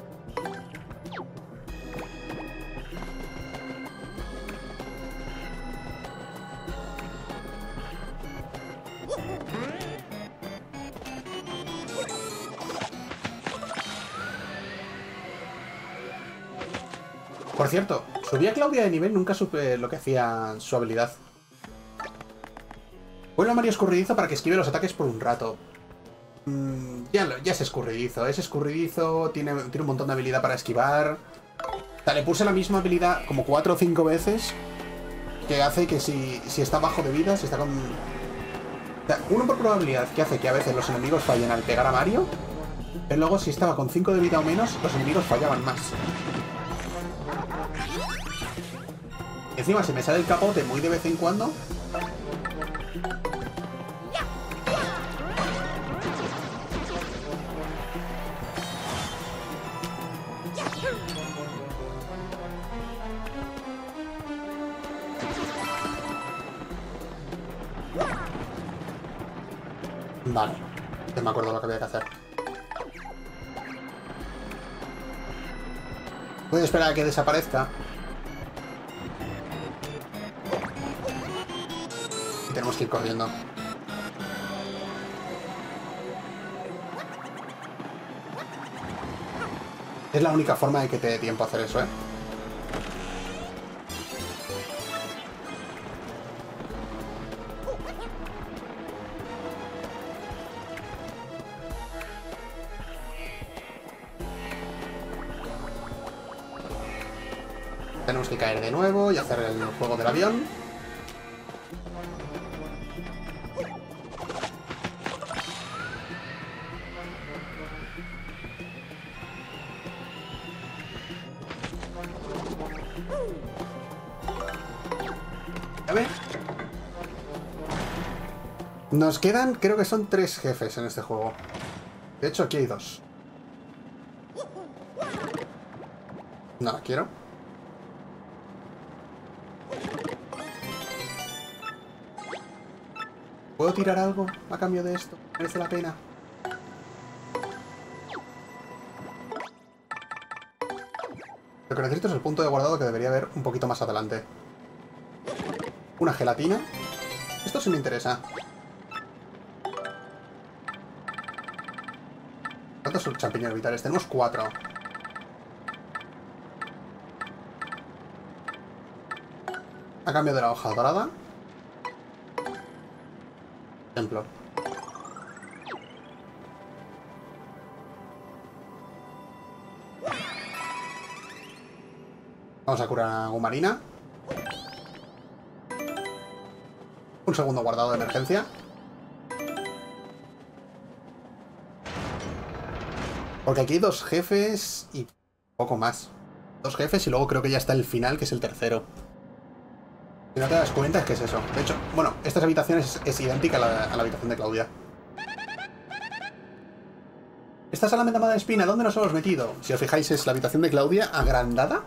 Por cierto, subí a Claudia de nivel, nunca supe lo que hacía su habilidad. Vuelve a Mario escurridizo para que esquive los ataques por un rato. Mm, ya, lo, ya es escurridizo, es escurridizo, tiene, tiene un montón de habilidad para esquivar. O sea, le puse la misma habilidad como cuatro o cinco veces Que hace que si, si está bajo de vida, si está con... O sea, uno por probabilidad, que hace que a veces los enemigos fallen al pegar a Mario, pero luego si estaba con cinco de vida o menos, los enemigos fallaban más. Encima se me sale el capote muy de vez en cuando. Vale, no me acuerdo lo que había que hacer. Voy a esperar a que desaparezca. Y tenemos que ir corriendo. Es la única forma de que te dé tiempo a hacer eso, ¿eh? Tenemos que caer de nuevo y hacer el juego del avión. A ver. Nos quedan, creo que son tres jefes en este juego. De hecho, aquí hay dos. No la quiero. ¿Puedo tirar algo a cambio de esto? ¿Merece la pena? Lo que necesito es el punto de guardado que debería haber un poquito más adelante. Una gelatina. Esto sí me interesa. ¿Cuántos son champiñones vitales? Tenemos cuatro. A cambio de la hoja dorada. Ejemplo. Vamos a curar a Gumarina. Un segundo guardado de emergencia. Porque aquí hay dos jefes y poco más. Dos jefes y luego creo que ya está el final, que es el tercero. Si no te das cuenta es que es eso. De hecho, bueno, esta habitación es, es idéntica a la, a la habitación de Claudia. Esta sala llamada de espina, ¿dónde nos hemos metido? Si os fijáis es la habitación de Claudia agrandada.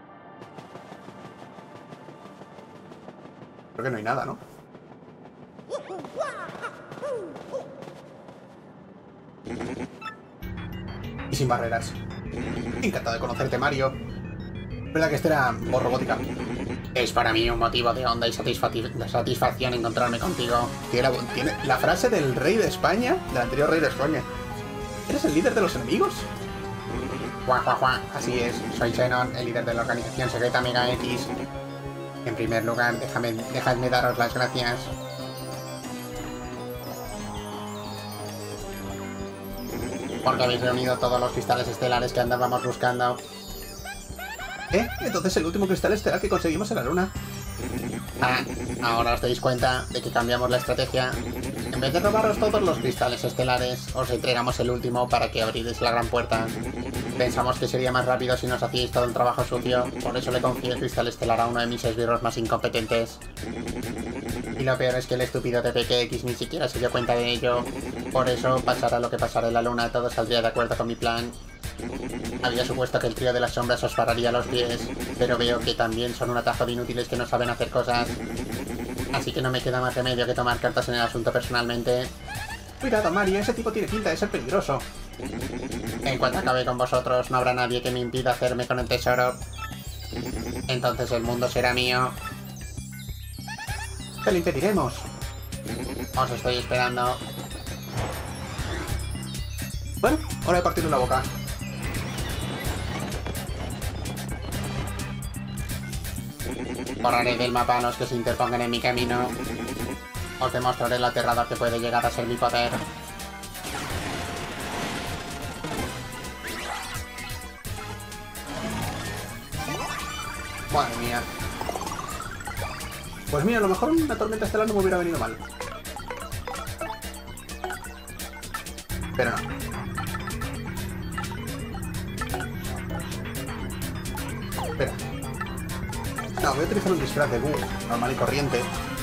Creo que no hay nada, ¿no? Y sin barreras. Encantado de conocerte, Mario. ¿Verdad que este era voz robótica? Es para mí un motivo de honda y satisfac- satisfacción encontrarme contigo. Tiene la, tiene la frase del rey de España, del anterior rey de España. ¿Eres el líder de los enemigos? Juan, Juan, Juan. Así es, soy Xenon, el líder de la organización secreta Mega X. En primer lugar, déjame, dejadme daros las gracias. Porque habéis reunido todos los cristales estelares que andábamos buscando. ¿Eh? Entonces el último cristal estelar que conseguimos en la luna. Ah, ahora os dais cuenta de que cambiamos la estrategia. En vez de robaros todos los cristales estelares, os entregamos el último para que abrierais la gran puerta. Pensamos que sería más rápido si nos hacíais todo el trabajo sucio, por eso le confié el cristal estelar a uno de mis esbirros más incompetentes. Y lo peor es que el estúpido T P K X ni siquiera se dio cuenta de ello. Por eso, pasara lo que pasara en la luna, todo saldría de acuerdo con mi plan. Había supuesto que el trío de las sombras os pararía los pies, pero veo que también son un atajo de inútiles que no saben hacer cosas. Así que no me queda más remedio que tomar cartas en el asunto personalmente. Cuidado, Mario, ese tipo tiene pinta de ser peligroso. En cuanto acabe con vosotros, no habrá nadie que me impida hacerme con el tesoro. Entonces el mundo será mío. Te lo impediremos. Os estoy esperando. Bueno, hora de partirle la boca. Borraré del mapa a los que se interpongan en mi camino. Os demostraré lo aterrador que puede llegar a ser mi poder. Madre mía. Pues mira, a lo mejor una tormenta estelar no me hubiera venido mal. Pero no. Espera. No, voy a utilizar un disfraz de búho, normal y corriente.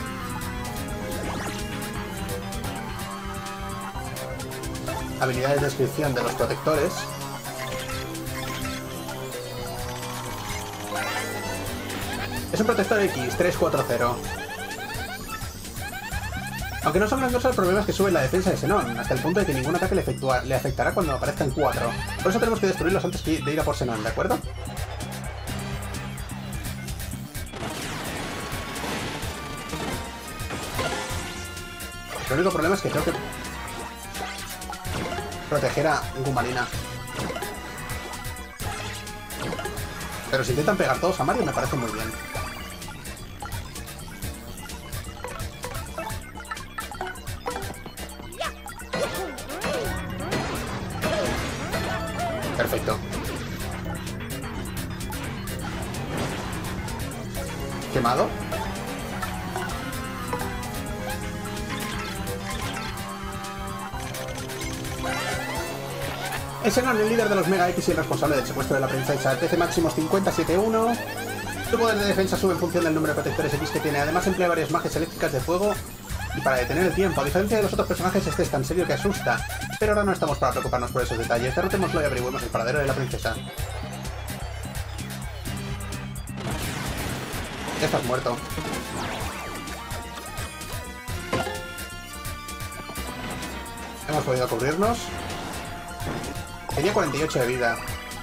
Habilidad de descripción de los protectores. Es un protector X, tres cuatro cero. Aunque no son gran cosa, el problema es que sube la defensa de Xenón, hasta el punto de que ningún ataque le, efectúa, le afectará cuando aparezcan cuatro. Por eso tenemos que destruirlos antes de ir a por Xenón, ¿de acuerdo? El único problema es que tengo que proteger a Gumalina. Pero si intentan pegar todos a Mario me parece muy bien. Perfecto. ¿Quemado? Es Xenón, el líder de los Mega X y el responsable del secuestro de la princesa. T C máximos cincuenta setenta y uno. Su poder de defensa sube en función del número de protectores X que tiene. Además emplea varias magias eléctricas de fuego y para detener el tiempo. A diferencia de los otros personajes, este es tan serio que asusta. Pero ahora no estamos para preocuparnos por esos detalles. Derrotémoslo y averigüemos el paradero de la princesa. Ya estás muerto. Hemos podido cubrirnos. Tenía cuarenta y ocho de vida.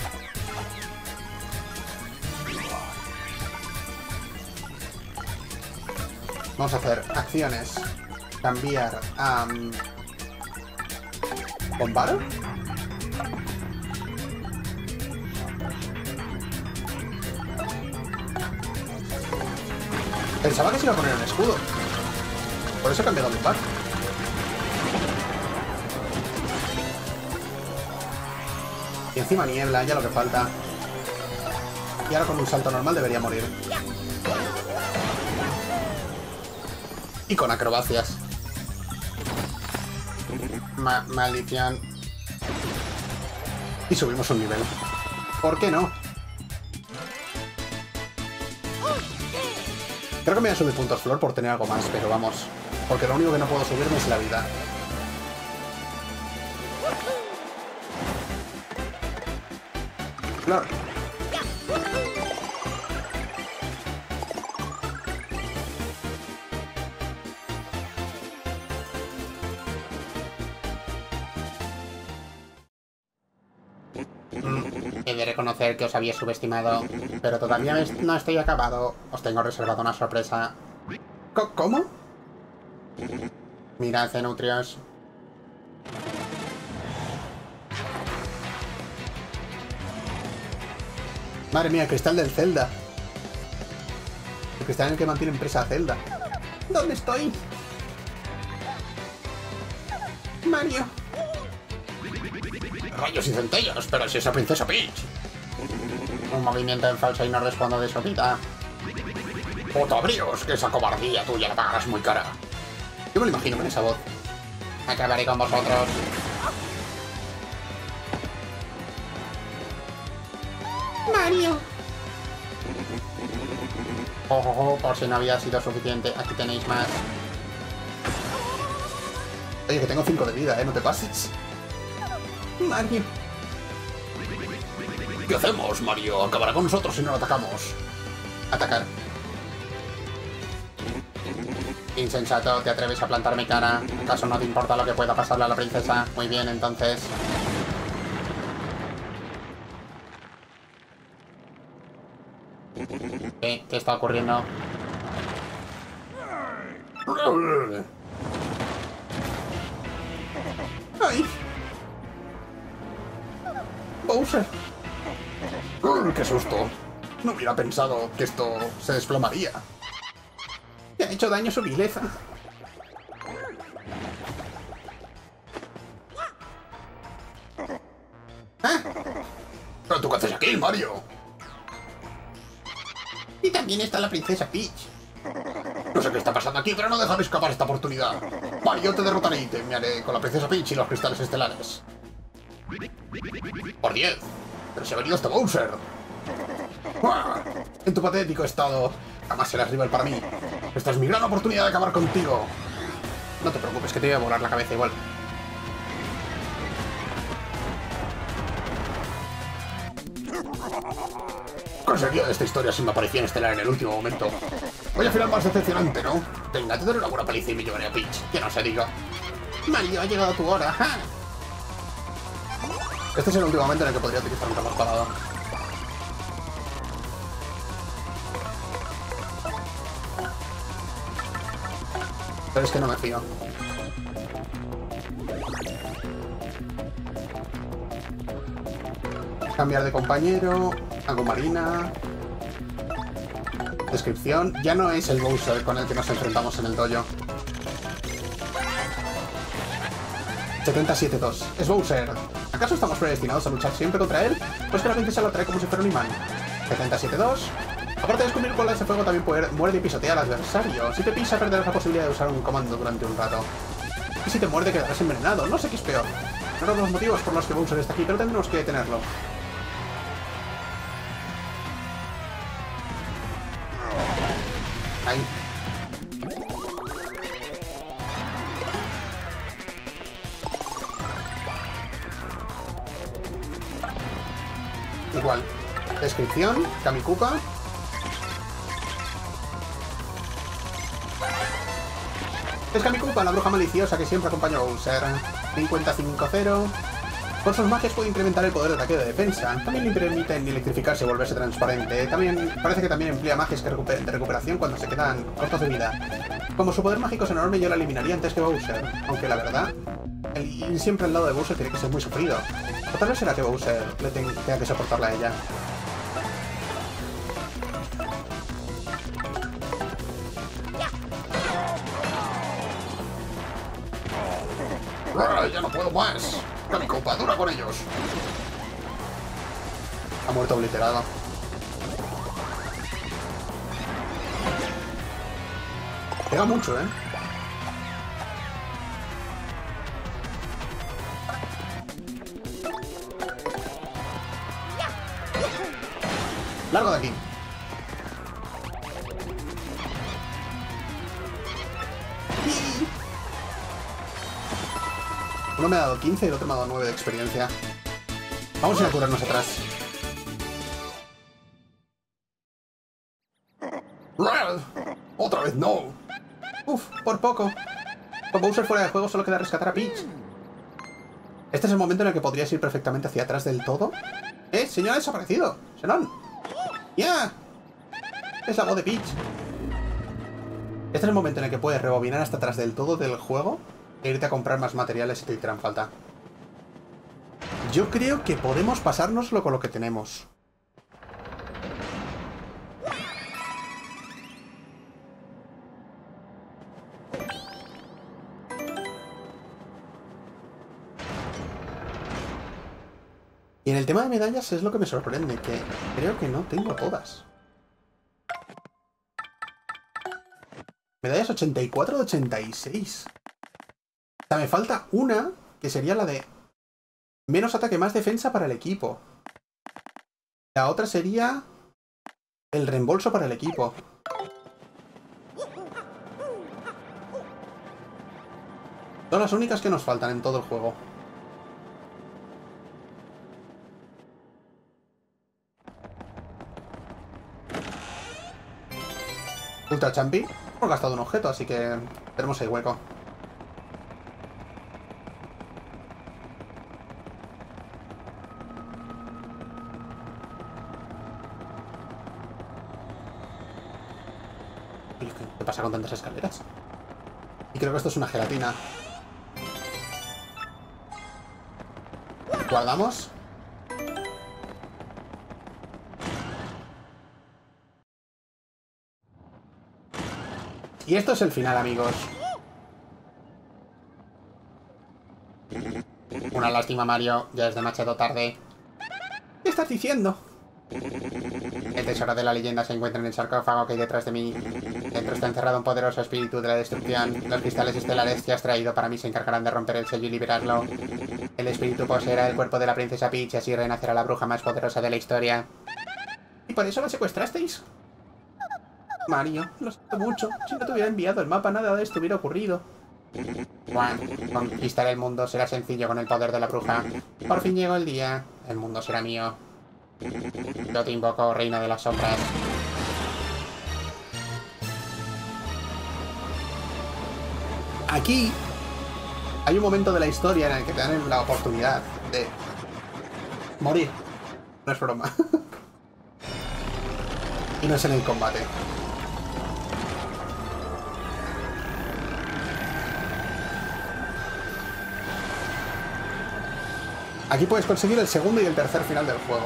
Vamos a hacer acciones. Cambiar a... Um, ¿Bombar? Pensaba que se iba a poner un escudo. Por eso he cambiado a bombar. Y encima niebla, ya lo que falta. Y ahora con un salto normal debería morir. Y con acrobacias. Ma maldición. Y subimos un nivel. ¿Por qué no? Creo que me voy a subir puntos flor por tener algo más, pero vamos. Porque lo único que no puedo subirme es la vida. Flor. He de reconocer que os había subestimado, pero todavía no estoy acabado. Os tengo reservado una sorpresa. ¿Cómo? Mirad, Cenutrios. Madre mía, el cristal del Zelda. El cristal en el que mantiene empresa Zelda. ¿Dónde estoy? Mario. Rayos y centellas, pero si es la princesa Peach. Un movimiento en falso y no respondo de sopita. ¡Puto que esa cobardía tuya la pagarás muy cara! Yo me lo imagino con esa voz. Acabaré con vosotros. Mario. Oh, oh, oh, por si no había sido suficiente, aquí tenéis más. Oye, que tengo cinco de vida, ¿eh? No te pases. Mario. ¿Qué hacemos, Mario? Acabará con nosotros si no lo atacamos. Atacar. Insensato, ¿te atreves a plantar mi cara? ¿Acaso no te importa lo que pueda pasarle a la princesa? Muy bien, entonces. ¿Qué? ¿Qué está ocurriendo? ¡Ay! Bowser. ¡Qué susto! No hubiera pensado que esto se desplomaría. Le ha hecho daño a su vileza. ¿Eh? ¿Pero tú qué haces aquí, Mario? Y también está la princesa Peach. No sé qué está pasando aquí, pero no dejaré escapar esta oportunidad. Vale, yo te derrotaré y te enviaré con la princesa Peach y los cristales estelares. Por diez. Pero se ha venido hasta Bowser. ¡Uah! En tu patético estado, jamás serás rival para mí. Esta es mi gran oportunidad de acabar contigo. No te preocupes, que te voy a volar la cabeza igual. Conseguido esta historia sin mi aparición estelar en el último momento. Vaya final más decepcionante, ¿no? Venga, te daré una buena paliza y me llevaré a Peach. Que no se diga. Mario, ha llegado tu hora. ¡Ja! Este es el último momento en el que podría utilizar un calor parado. Pero es que no me fío. Cambiar de compañero. Algo marina. Descripción. Ya no es el Bowser con el que nos enfrentamos en el dojo. setenta y siete dos. Es Bowser. ¿Acaso estamos predestinados a luchar siempre contra él? Pues que la princesa lo trae como si fuera un imán. setenta y siete dos. Aparte de descubrir bolas de fuego, también puede, muerde y pisotea al adversario. Si te pisa, perderás la posibilidad de usar un comando durante un rato. Y si te muerde, quedarás envenenado. No sé qué es peor. No son los motivos por los que Bowser está aquí, pero tendremos que detenerlo. Ahí. Igual. Descripción, Kamikupa. Es Kamikupa, la bruja maliciosa que siempre acompaña a Bowser. cincuenta cinco cero. Con sus magias puede incrementar el poder de ataque de defensa. También le permiten electrificarse y volverse transparente. También parece que también emplea magias que recuper de recuperación cuando se quedan cortos de vida. Como su poder mágico es enorme, yo la eliminaría antes que Bowser. Aunque la verdad, el ir siempre al lado de Bowser tiene que ser muy sufrido. O tal vez será que Bowser le tenga que soportarla a ella. ¡Ya no puedo más! ¡Kamikupa, dura con ellos! Ha muerto obliterado. Pega mucho, ¿eh? ¡Largo de aquí! Uno me ha dado quince y el otro me ha dado nueve de experiencia. Vamos a ir a curarnos atrás. ¡Otra vez no! Uf, por poco. Con Bowser fuera de juego solo queda rescatar a Peach. Este es el momento en el que podrías ir perfectamente hacia atrás del todo. ¡Eh! ¡Señor ha desaparecido! ¡Xenon! ¡Ya! Es la voz de Peach. Este es el momento en el que puedes rebobinar hasta atrás del todo del juego e irte a comprar más materiales si te hicieran falta. Yo creo que podemos pasárnoslo con lo que tenemos. Y en el tema de medallas es lo que me sorprende, que creo que no tengo todas. Medallas ochenta y cuatro de ochenta y seis. O sea, me falta una, que sería la de menos ataque, más defensa para el equipo. La otra sería el reembolso para el equipo. Son las únicas que nos faltan en todo el juego. Ultra Champi. Hemos gastado un objeto, así que tenemos ahí hueco. ¿Qué pasa con tantas escaleras? Y creo que esto es una gelatina. Guardamos. Y esto es el final, amigos. Una lástima, Mario. Ya es demasiado tarde. ¿Qué estás diciendo? Que te tesoro de la leyenda se encuentra en el sarcófago que hay detrás de mí. Dentro está encerrado un poderoso espíritu de la destrucción. Los cristales estelares que has traído para mí se encargarán de romper el sello y liberarlo. El espíritu poseerá el cuerpo de la princesa Peach y así renacerá la bruja más poderosa de la historia. ¿Y por eso la secuestrasteis? Mario, lo siento mucho. Si no te hubiera enviado el mapa, nada de esto hubiera ocurrido. Juan, conquistar el mundo será sencillo con el poder de la bruja. Por fin llegó el día. El mundo será mío. Yo te invoco, reina de las sombras. Aquí hay un momento de la historia en el que te dan la oportunidad de morir. No es broma. Y no es en el combate. Aquí puedes conseguir el segundo y el tercer final del juego.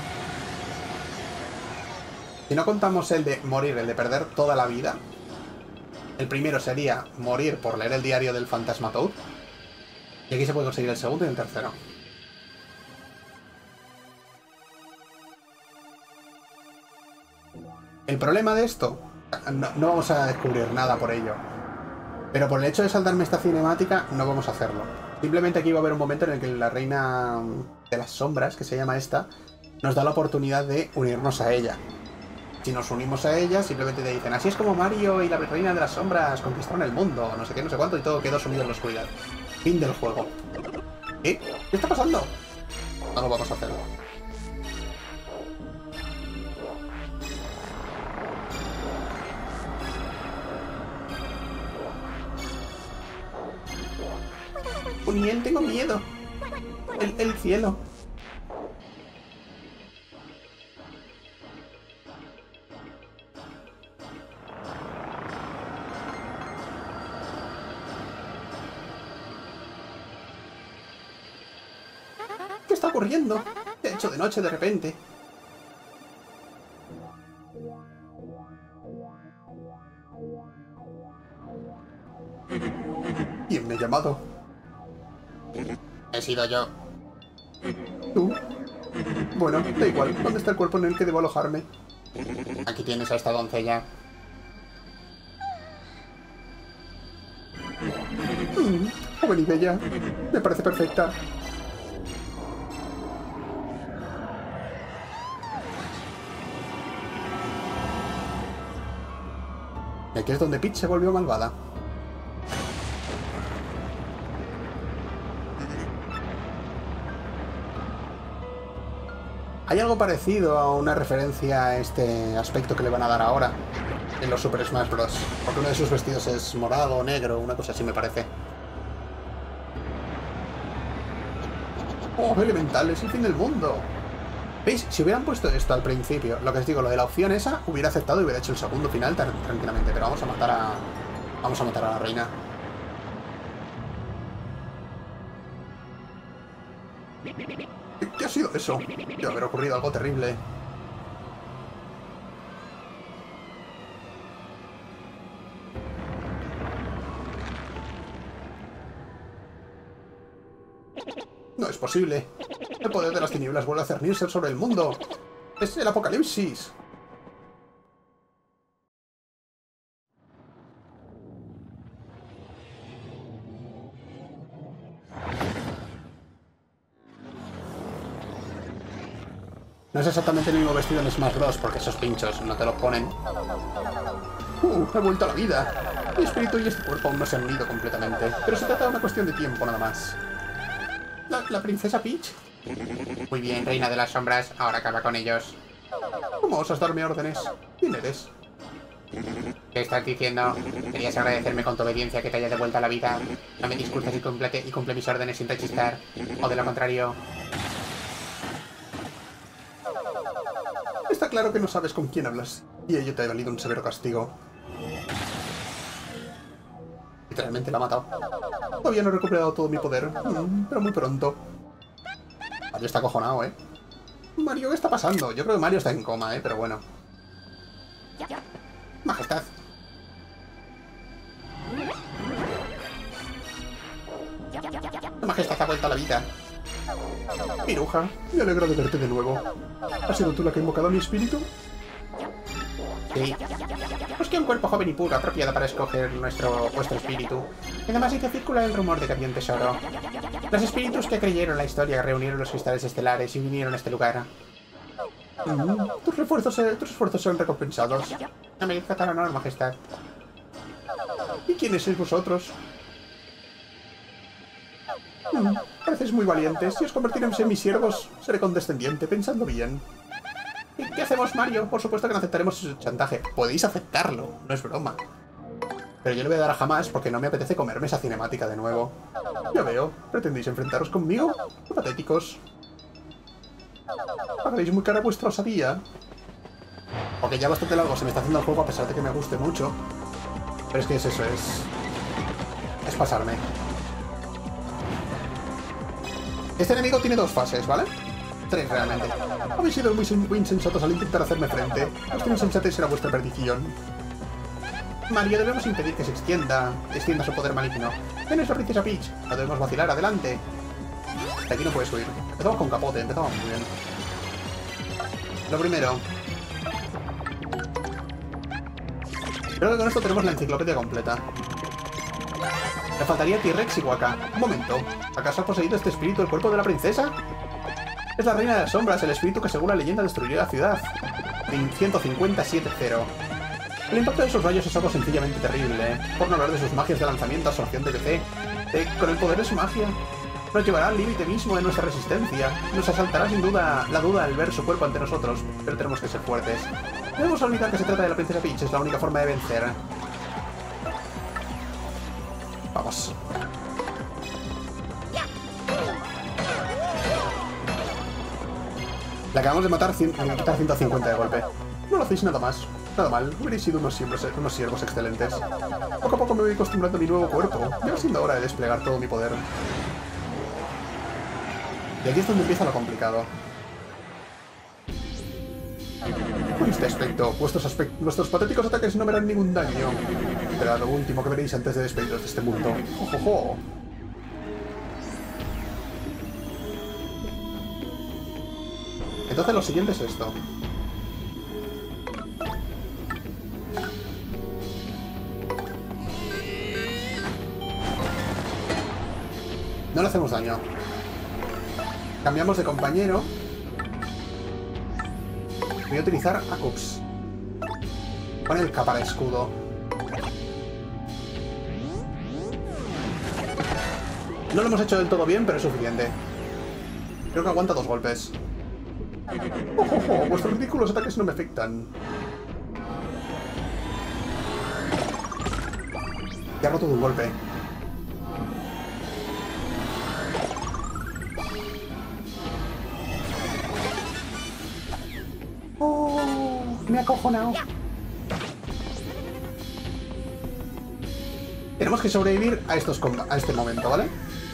Si no contamos el de morir, el de perder toda la vida, el primero sería morir por leer el diario del fantasma Toad. Y aquí se puede conseguir el segundo y el tercero. El problema de esto, no, no vamos a descubrir nada por ello. Pero por el hecho de saltarme esta cinemática, no vamos a hacerlo. Simplemente aquí va a haber un momento en el que la reina de las sombras, que se llama esta, nos da la oportunidad de unirnos a ella. Si nos unimos a ella, simplemente te dicen, así es como Mario y la reina de las sombras conquistaron el mundo, no sé qué, no sé cuánto, y todo quedó sumido en la oscuridad. Fin del juego. ¿Eh? ¿Qué está pasando? No lo vamos a hacer. Uniel, tengo miedo. El, el cielo. ¿Qué está ocurriendo? Se ha hecho de noche de repente. ¿Quién me ha llamado? He sido yo. ¿Tú? Bueno, da igual. ¿Dónde está el cuerpo en el que debo alojarme? Aquí tienes a esta doncella. Mm, joven y bella. Me parece perfecta. Y aquí es donde Peach se volvió malvada. Hay algo parecido a una referencia a este aspecto que le van a dar ahora en los Super Smash Bros. Porque uno de sus vestidos es morado o negro, una cosa así me parece. ¡Oh, elemental! ¡Es el fin del mundo! ¿Veis? Si hubieran puesto esto al principio, lo que os digo, lo de la opción esa, hubiera aceptado y hubiera hecho el segundo final tan tranquilamente. Pero vamos a matar a... Vamos a matar a la reina. ¿Qué ha sido eso? Debe haber ocurrido algo terrible. No es posible. El poder de las tinieblas vuelve a cernirse sobre el mundo. Es el apocalipsis. No es exactamente el mismo vestido en Smash Bros. Porque esos pinchos no te los ponen. Uh, he vuelto a la vida. Mi espíritu y este cuerpo aún no se han unido completamente. Pero se trata de una cuestión de tiempo nada más. ¿La, la princesa Peach? Muy bien, reina de las sombras. Ahora acaba con ellos. ¿Cómo osas darme órdenes? ¿Quién eres? ¿Qué estás diciendo? ¿Querías agradecerme con tu obediencia que te haya devuelto a la vida? No me disculpas y cumple, y cumple mis órdenes sin rechistar. O de lo contrario... Está claro que no sabes con quién hablas. Y ello te ha valido un severo castigo. Literalmente la ha matado. Todavía no he recuperado todo mi poder, pero muy pronto. Mario está acojonado, ¿eh? Mario, ¿qué está pasando? Yo creo que Mario está en coma, ¿eh? Pero bueno. Majestad. La Majestad ha vuelto a la vida. Piruja, me alegro de verte de nuevo. ¿Has sido tú la que ha invocado a mi espíritu? Sí. Busqué un cuerpo joven y puro, apropiado para escoger nuestro, vuestro espíritu. Y además hizo circular el rumor de que había un tesoro. Los espíritus que creyeron la historia reunieron los cristales estelares y vinieron a este lugar. Mm, tus, refuerzos, eh, tus esfuerzos son recompensados. No me diga tal honor, majestad. ¿Y quiénes sois vosotros? Mm, parecéis muy valientes. Si os convertiréis en mis siervos, seré condescendiente, pensando bien. ¿Y qué hacemos, Mario? Por supuesto que no aceptaremos ese chantaje. Podéis aceptarlo, no es broma. Pero yo le voy a dar a jamás porque no me apetece comerme esa cinemática de nuevo. Ya veo. ¿Pretendéis enfrentaros conmigo? ¡Qué patéticos! ¿Pagaréis muy cara vuestra osadía? Porque ya bastante largo se me está haciendo el juego a pesar de que me guste mucho. Pero es que es eso, es... es pasarme. Este enemigo tiene dos fases, ¿vale? Tres, realmente. Habéis sido muy, muy insensatos al intentar hacerme frente. Vuestra insensatez será vuestra perdición. Mario, debemos impedir que se extienda, extienda su poder maligno. ¿Quién es la princesa Peach? No debemos vacilar, adelante. De aquí no puedes huir. Empezamos con capote, empezamos muy bien. Lo primero. Creo que con esto tenemos la enciclopedia completa. Me faltaría T-Rex y Waka. Un momento. ¿Acaso ha poseído este espíritu el cuerpo de la princesa? Es la reina de las sombras, el espíritu que según la leyenda destruirá la ciudad. ciento cincuenta siete cero. El impacto de sus rayos es algo sencillamente terrible, ¿eh? Por no hablar de sus magias de lanzamiento, absorción de P C. Eh, con el poder de su magia, nos llevará al límite mismo de nuestra resistencia. Nos asaltará sin duda la duda al ver su cuerpo ante nosotros, pero tenemos que ser fuertes. Debemos olvidar que se trata de la princesa Peach, es la única forma de vencer. Vamos. Le acabamos de matar, de quitar ciento cincuenta de golpe. No lo hacéis nada más. Nada mal, hubierais sido unos siervos, unos siervos excelentes. Poco a poco me voy acostumbrando a mi nuevo cuerpo. Ya va siendo hora de desplegar todo mi poder. Y aquí es donde empieza lo complicado. Con este aspecto, vuestros, aspect vuestros patéticos ataques no me harán ningún daño. Será lo último que veréis antes de despediros de este mundo. ¡Ojojo! Entonces lo siguiente es esto. No le hacemos daño. Cambiamos de compañero. Voy a utilizar a Cooks. Pon el K para escudo. No lo hemos hecho del todo bien, pero es suficiente. Creo que aguanta dos golpes. ¡Oh, oh, oh! Vuestros ridículos ataques no me afectan. Te ha roto de un golpe. ¡Oh! Me ha acojonado. Tenemos que sobrevivir a, estos a este momento, ¿vale?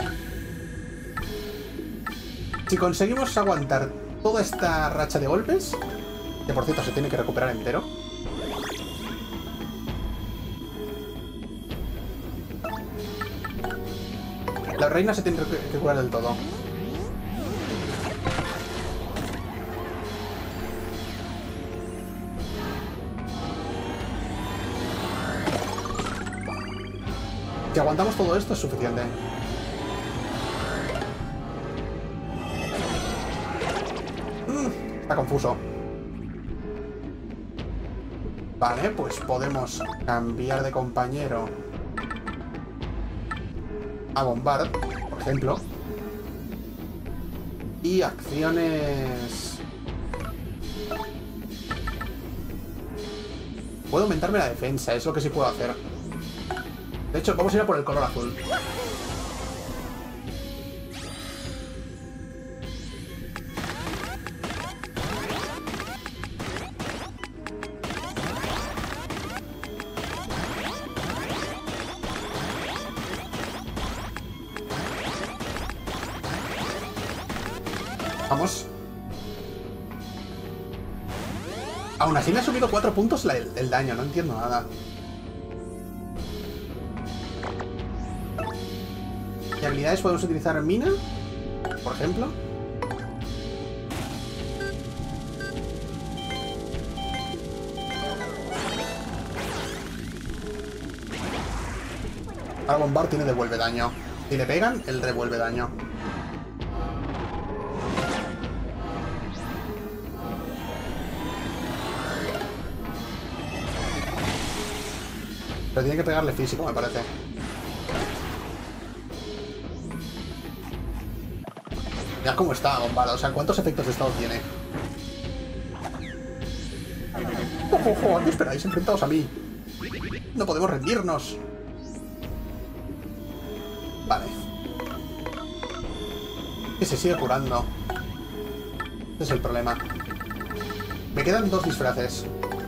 Si conseguimos aguantar toda esta racha de golpes, que por cierto se tiene que recuperar entero. La reina se tiene que curar del todo. Si aguantamos todo esto es suficiente. Mm, está confuso. Vale, pues podemos cambiar de compañero a Bombard, por ejemplo. Y acciones... Puedo aumentarme la defensa, es lo que sí puedo hacer. De hecho, vamos a ir a por el color azul. Vamos. Aún así me ha subido cuatro puntos la, el, el daño, no entiendo nada. ¿Qué habilidades podemos utilizar? Mina, por ejemplo. Ahora Bombard tiene devuelve daño. Si le pegan, él devuelve daño. Pero tiene que pegarle físico, me parece. Mirad cómo está Bombard. O sea, ¿cuántos efectos de estado tiene? ¡Ojo, ojo! ¿A qué esperáis? Enfrentaos a mí. No podemos rendirnos. Vale. Que se sigue curando. Ese es el problema. Me quedan dos disfraces.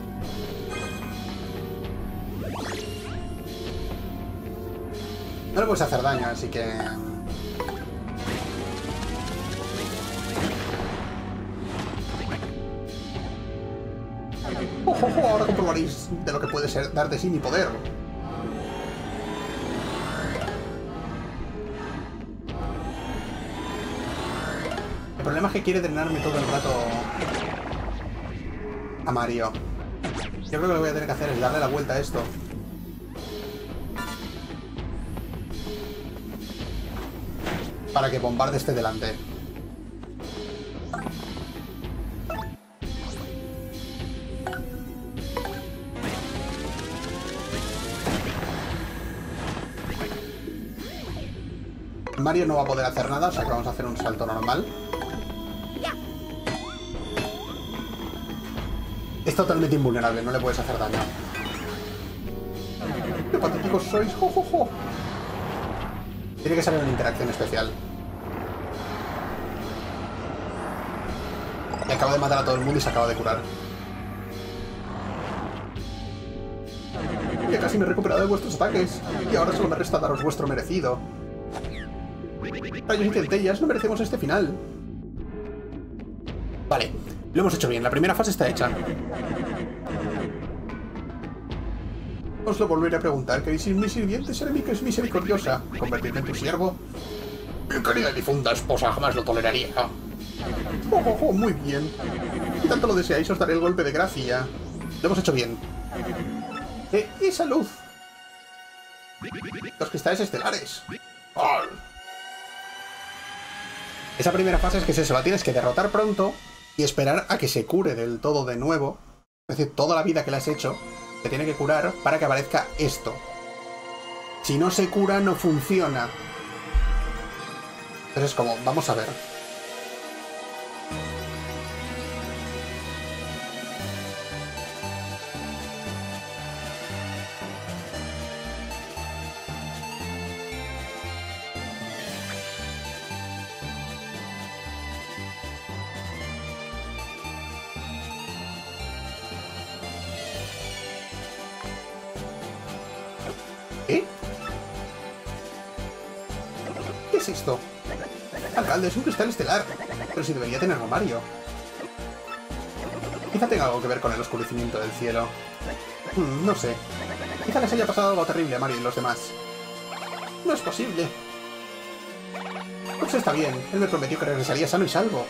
No le puedes hacer daño, así que... ¡Ojo, ojo! Ahora comprobaréis de lo que puede ser dar de sí mi poder. El problema es que quiere drenarme todo el rato a Mario. Yo creo que lo que voy a tener que hacer es darle la vuelta a esto. Para que Bombard esté delante. Mario no va a poder hacer nada, o sea que vamos a hacer un salto normal. Es totalmente invulnerable, no le puedes hacer daño. ¡Qué patéticos sois! ¡Jo, jo, jo! Tiene que salir una interacción especial. Y acaba de matar a todo el mundo y se acaba de curar. Que casi me he recuperado de vuestros ataques. Y ahora solo me resta daros vuestro merecido. Rayos y centellas, no merecemos este final. Vale, lo hemos hecho bien. La primera fase está hecha. Os lo volveré a preguntar. ¿Queréis ir mi sirviente? Seré mi que es misericordiosa. ¿Convertirme en tu siervo? Mi querida y difunda esposa jamás lo toleraría. Oh, oh, oh, muy bien. Si tanto lo deseáis, os daré el golpe de gracia. Lo hemos hecho bien. ¡Eh! ¡Esa luz! Los cristales estelares. ¡Oh! Esa primera fase es que es eso, la tienes que derrotar pronto y esperar a que se cure del todo de nuevo. Es decir, toda la vida que le has hecho te tiene que curar para que aparezca esto. Si no se cura, no funciona. Entonces es como, vamos a ver. ¿Eh? ¿Qué es esto? Alcalde, es un cristal estelar. Pero si debería tenerlo Mario. Quizá tenga algo que ver con el oscurecimiento del cielo. Hmm, no sé. Quizá les haya pasado algo terrible a Mario y los demás. No es posible. Pues está bien. Él me prometió que regresaría sano y salvo.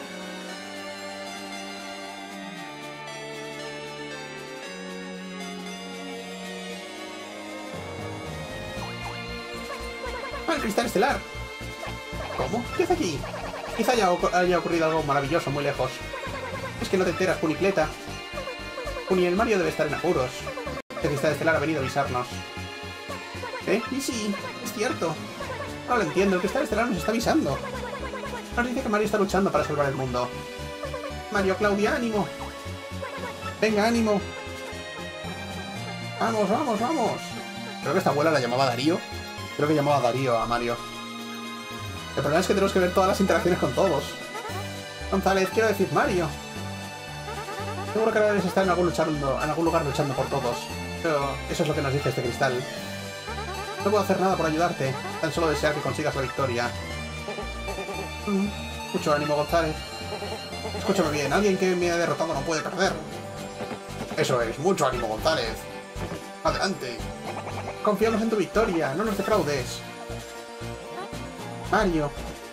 ¡Ah, el cristal estelar! ¿Cómo? ¿Qué hace aquí? Quizá haya, haya ocurrido algo maravilloso muy lejos. Es que no te enteras, Punicleta. Puni, el Mario debe estar en apuros. El cristal estelar ha venido a avisarnos. ¿Eh? Y sí, es cierto. Ahora lo entiendo, el cristal estelar nos está avisando. Nos dice que Mario está luchando para salvar el mundo. Mario, Claudia, ánimo. Venga, ánimo. Vamos, vamos, vamos. Creo que esta abuela la llamaba Darío. Creo que llamaba Darío a Mario. El problema es que tenemos que ver todas las interacciones con todos. González, quiero decir Mario. Seguro que ahora debes estar en algún, luchando, en algún lugar luchando por todos. Pero eso es lo que nos dice este cristal. No puedo hacer nada por ayudarte. Tan solo desear que consigas la victoria. Mm, mucho ánimo, González. Escúchame bien, alguien que me ha derrotado no puede perder. Eso es, mucho ánimo, González. Adelante. Confiamos en tu victoria, no nos defraudes. Mario.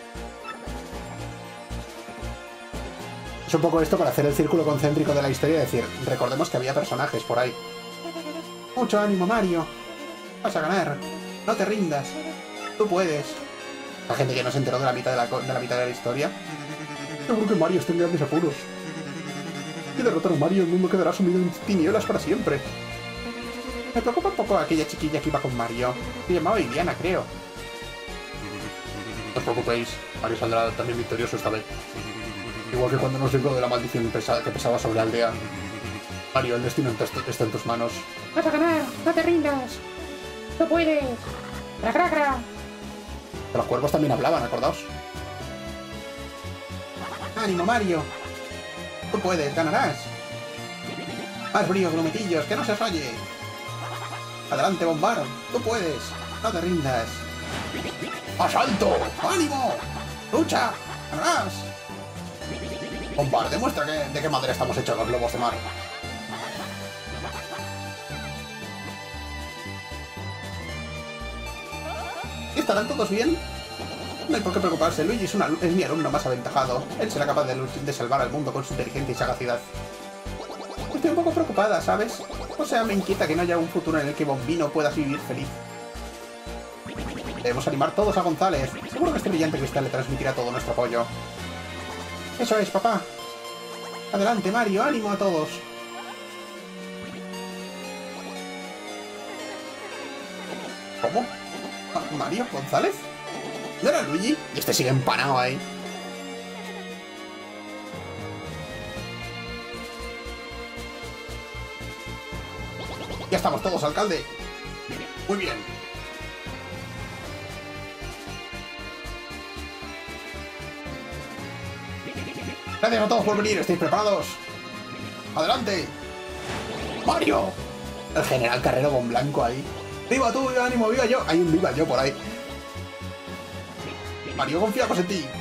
Es un poco esto para hacer el círculo concéntrico de la historia y decir, recordemos que había personajes por ahí. Mucho ánimo, Mario. Vas a ganar. No te rindas. Tú puedes. La gente que no se enteró de la mitad de la, de la, mitad de la historia. Seguro que Mario está en grandes apuros. Si derrotar a Mario, el mundo quedará sumido en tinieblas para siempre. Me preocupa un poco aquella chiquilla que iba con Mario. Se llamaba Viviana, creo. No os preocupéis, Mario saldrá también victorioso esta vez. Igual que cuando nos libró de la maldición pesa que pesaba sobre la aldea. Mario, el destino está en tus manos. ¡Vas a ganar! ¡No te rindas! ¡No puedes! ¡Gra, gra, gra! Los cuervos también hablaban, acordaos. ¡Ánimo, Mario! Tú puedes, ganarás. Más brío, grumetillos, que no se os oye. Adelante, Bombar, tú puedes. No te rindas. ¡Asalto! ¡Ánimo! ¡Lucha! ¡Ganarás! Bombar, demuestra que, de qué madera estamos hechos los lobos de mar. ¿Estarán todos bien? No hay por qué preocuparse, Luigi es, una, es mi alumno más aventajado. Él será capaz de, de salvar al mundo con su inteligencia y sagacidad. Estoy un poco preocupada, ¿sabes? O sea, me inquieta que no haya un futuro en el que Bombino pueda vivir feliz. Debemos animar todos a González. Seguro que este brillante cristal le transmitirá todo nuestro apoyo. Eso es, papá. Adelante, Mario, ánimo a todos. ¿Cómo? ¿Mario? ¿González? ¿No era Luigi? Y este sigue empanado ahí. Ya estamos todos, alcalde. Muy bien. Gracias a todos por venir. ¿Estáis preparados? ¡Adelante! ¡Mario! El general Carrero con blanco ahí. ¡Viva tú, viva ánimo, viva yo! Hay un viva yo por ahí. Mario, confiamos en ti.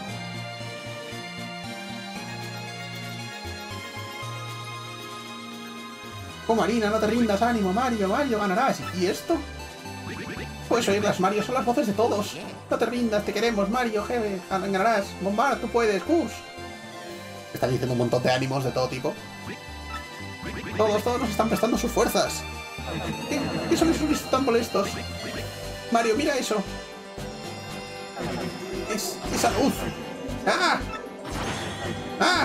Oh, Marina, no te rindas, ánimo, Mario, Mario, ganarás. ¿Y esto? Puedes oírlas, Mario, son las voces de todos. No te rindas, te queremos, Mario, Jebe, ganarás. Bombar, tú puedes, Gus. Están diciendo un montón de ánimos de todo tipo. Todos, todos nos están prestando sus fuerzas. ¿Qué, ¿Qué son esos bichos tan molestos? Mario, mira eso. Es esa luz. ¡Ah! ¡Ah!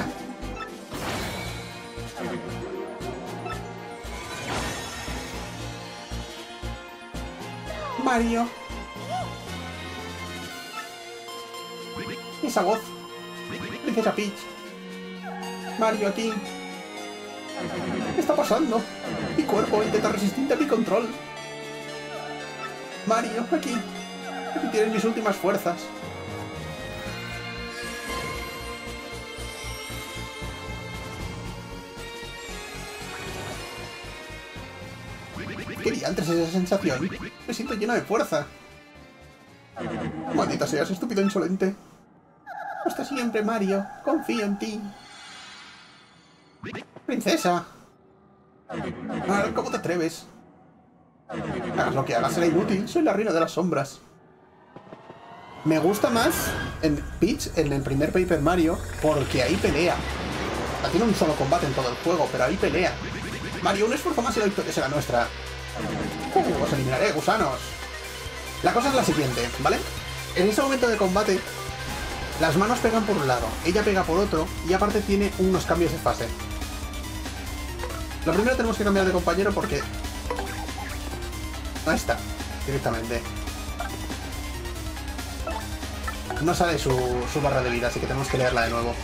Mario. Esa voz. Princesa Peach. Mario aquí. ¿Qué está pasando? Mi cuerpo intenta resistir a mi control. Mario, aquí. Aquí tienes mis últimas fuerzas. ¿Qué diantres es esa sensación? Me siento lleno de fuerza. Maldita seas, estúpido insolente. Hasta siempre, Mario. Confío en ti. Princesa. Ah, ¿cómo te atreves? Hagas lo que hagas, será inútil. Soy la reina de las sombras. Me gusta más en Peach, en el primer Paper Mario, porque ahí pelea. Tiene un solo combate en todo el juego, pero ahí pelea. Mario, un esfuerzo más y la victoria será nuestra. Uh, os eliminaré, gusanos. La cosa es la siguiente, ¿vale? En ese momento de combate, las manos pegan por un lado, ella pega por otro, y aparte tiene unos cambios de fase. Lo primero tenemos que cambiar de compañero porque... no está, directamente. No sale su, su barra de vida, así que tenemos que leerla de nuevo.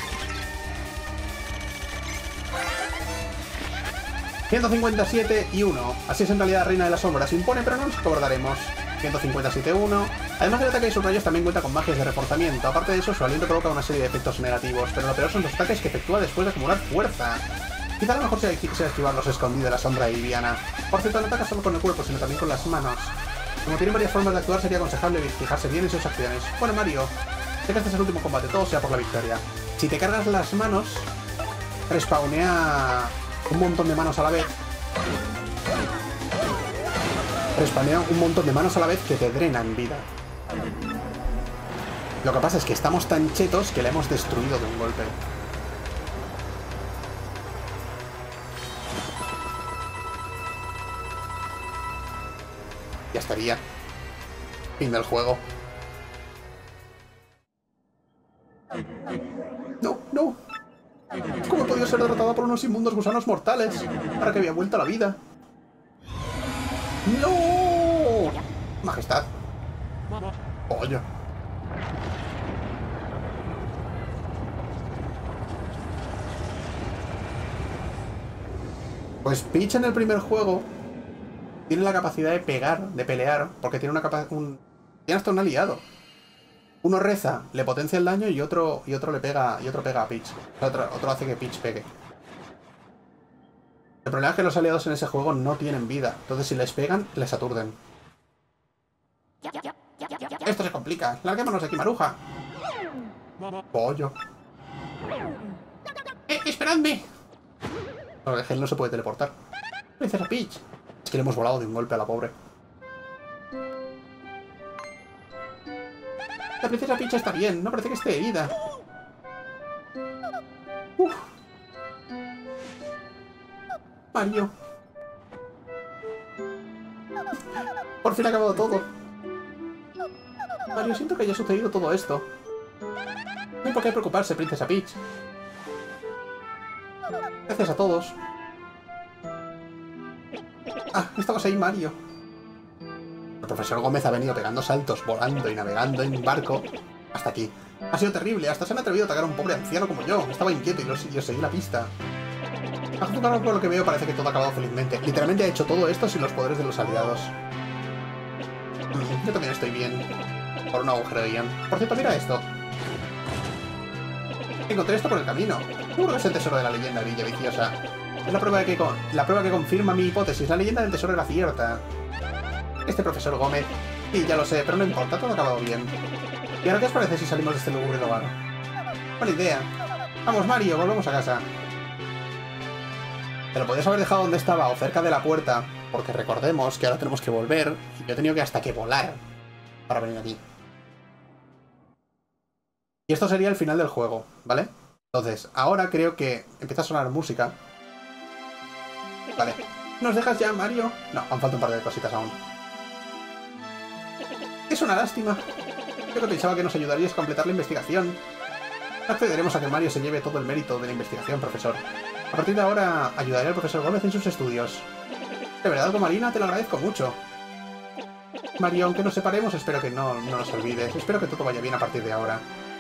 ciento cincuenta y siete y uno. Así es en realidad Reina de las Sombras. Se impone, pero no nos acordaremos. ciento cincuenta y siete uno. Además del ataque de sus rayos, también cuenta con magias de reforzamiento. Aparte de eso, su aliento provoca una serie de efectos negativos, pero lo peor son los ataques que efectúa después de acumular fuerza. Quizá lo mejor sea, sea esquivarlos escondidos de la sombra de Viviana. Por cierto, no ataca solo con el cuerpo, sino también con las manos. Como tienen varias formas de actuar, sería aconsejable fijarse bien en sus acciones. Bueno, Mario, sé que este es el último combate, todo sea por la victoria. Si te cargas las manos, respawnea un montón de manos a la vez. Respawnea un montón de manos a la vez que te drenan vida. Lo que pasa es que estamos tan chetos que la hemos destruido de un golpe. Ya estaría. Fin del juego. No, no. ¿Cómo he podido ser derrotada por unos inmundos gusanos mortales? Para que había vuelto a la vida. ¡No! Majestad. Pollo. Pues Peach en el primer juego tiene la capacidad de pegar, de pelear, porque tiene una capa un tiene hasta un aliado. Uno reza, le potencia el daño y otro y otro le pega y otro pega a Peach. Otro, otro hace que Peach pegue. El problema es que los aliados en ese juego no tienen vida, entonces si les pegan, les aturden. Esto se complica. Larguémonos de aquí, Maruja. Pollo. ¡Eh, esperadme! No, él no se puede teleportar. Princesa Peach. Es que le hemos volado de un golpe a la pobre. La princesa Peach está bien, no parece que esté herida. Uf. Mario. Por fin ha acabado todo. Mario, siento que haya sucedido todo esto. No hay por qué preocuparse, princesa Peach. Gracias a todos. Ah, estabas ahí, Mario. El profesor Gómez ha venido pegando saltos, volando y navegando en un barco hasta aquí. Ha sido terrible, hasta se han atrevido a atacar a un pobre anciano como yo. Estaba inquieto y, los, y os seguí la pista. A juzgar por lo que veo, parece que todo ha acabado felizmente. Literalmente ha hecho todo esto sin los poderes de los aliados. Yo también estoy bien. Por un agujero de guión. Por cierto, mira esto. Encontré esto por el camino. Seguro que es el tesoro de la leyenda Villa Viciosa. Es la prueba, de que con... la prueba que confirma mi hipótesis. La leyenda del tesoro era cierta. Este profesor Gómez... Sí, ya lo sé, pero no importa, todo ha acabado bien. ¿Y ahora qué os parece si salimos de este lúgubre lugar? Buena idea. Vamos, Mario, volvemos a casa. Te lo podías haber dejado donde estaba, o cerca de la puerta, porque recordemos que ahora tenemos que volver, y yo he tenido que hasta que volar para venir aquí. Y esto sería el final del juego, ¿vale? Entonces, ahora creo que empieza a sonar música. Vale. ¿Nos dejas ya, Mario? No, aún falta un par de cositas aún. Es una lástima. Yo que pensaba que nos ayudarías a completar la investigación. No accederemos a que Mario se lleve todo el mérito de la investigación, profesor. A partir de ahora, ayudaré al profesor Gómez en sus estudios. De verdad, Gomarina, te lo agradezco mucho. Mario, aunque nos separemos, espero que no, no nos olvides. Espero que todo vaya bien a partir de ahora.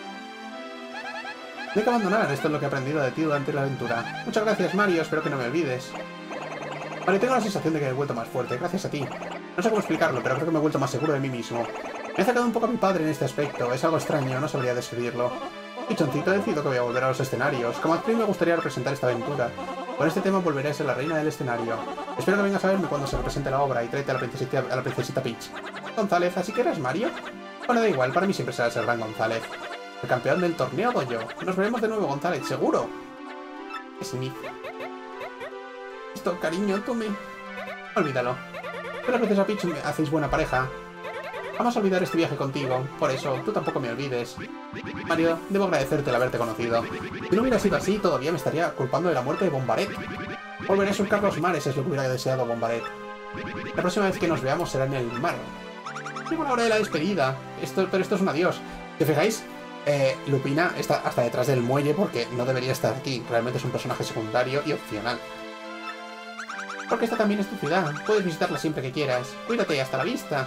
No hay que abandonar, esto es lo que he aprendido de ti durante la aventura. Muchas gracias, Mario, espero que no me olvides. Vale, tengo la sensación de que me he vuelto más fuerte, gracias a ti. No sé cómo explicarlo, pero creo que me he vuelto más seguro de mí mismo. Me he acercado un poco a mi padre en este aspecto, es algo extraño, no sabría describirlo. Pichoncito, he decidido que voy a volver a los escenarios. Como actriz me gustaría representar esta aventura. Con este tema volveré a ser la reina del escenario. Espero que vengas a verme cuando se represente la obra y tráete a la princesita, a la princesita Peach. González, ¿así que eres Mario? Bueno, da igual, para mí siempre será el gran González. El campeón del torneo doyo. Nos veremos de nuevo, González, seguro. ¿Qué significa? Esto, cariño, tome. Olvídalo. Con la princesa Peach hacéis buena pareja. Vamos a olvidar este viaje contigo. Por eso, tú tampoco me olvides. Mario, debo agradecerte el haberte conocido. Si no hubiera sido así, todavía me estaría culpando de la muerte de Bombaret. Volveré a surcar los mares, es lo que hubiera deseado Bombaret. La próxima vez que nos veamos será en el mar. Llegó la hora de la despedida. Esto, pero esto es un adiós. ¿Te fijáis? Eh, Lupina está hasta detrás del muelle porque no debería estar aquí. Realmente es un personaje secundario y opcional. Porque esta también es tu ciudad. Puedes visitarla siempre que quieras. Cuídate, hasta la vista.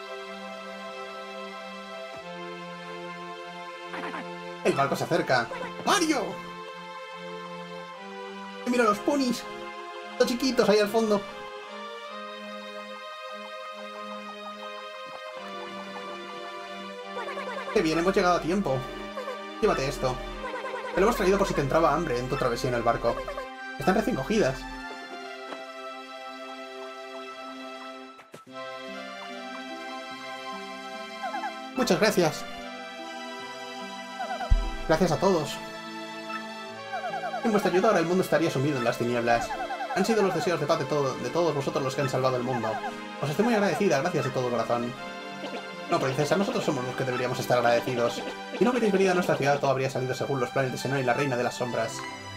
El barco se acerca. ¡Mario! ¡Mira los ponis! Los chiquitos ahí al fondo. ¡Qué bien! Hemos llegado a tiempo. Llévate esto. Te lo hemos traído por si te entraba hambre en tu travesía en el barco. Están recién cogidas. Muchas gracias. Gracias a todos. Sin vuestra ayuda ahora el mundo estaría sumido en las tinieblas. Han sido los deseos de paz de, todo, de todos vosotros los que han salvado el mundo. Os estoy muy agradecida, gracias de todo corazón. No, princesa, nosotros somos los que deberíamos estar agradecidos. Si no hubierais venido a nuestra ciudad, todo habría salido según los planes de Senoi, la reina de las sombras.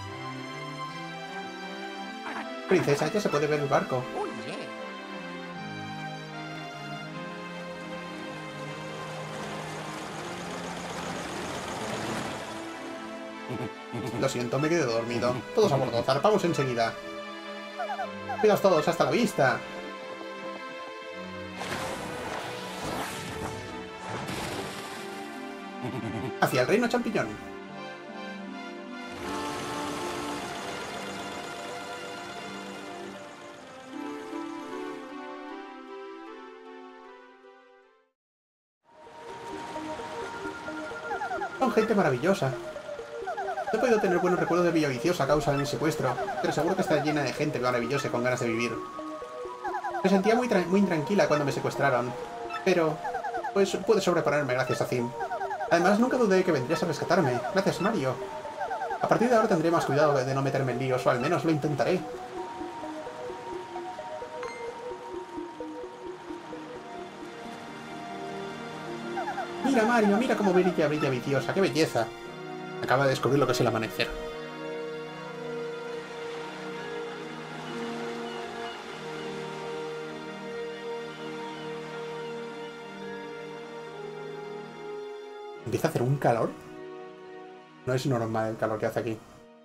Princesa, ya se puede ver el barco. Lo siento, me quedé dormido. Todos a bordo, zarpamos enseguida. Cuidaos todos, hasta la vista. Hacia el reino champiñón. Son gente maravillosa. No he podido tener buenos recuerdos de Villaviciosa a causa de mi secuestro, pero seguro que está llena de gente maravillosa y con ganas de vivir. Me sentía muy, muy intranquila cuando me secuestraron, pero pues pude sobreponerme gracias a Zim. Además, nunca dudé que vendrías a rescatarme. Gracias, Mario. A partir de ahora tendré más cuidado de no meterme en líos, o al menos lo intentaré. Mira, Mario, mira cómo brilla, brilla Viciosa. ¡Qué belleza! Acaba de descubrir lo que es el amanecer. ¿Empieza a hacer un calor? No es normal el calor que hace aquí.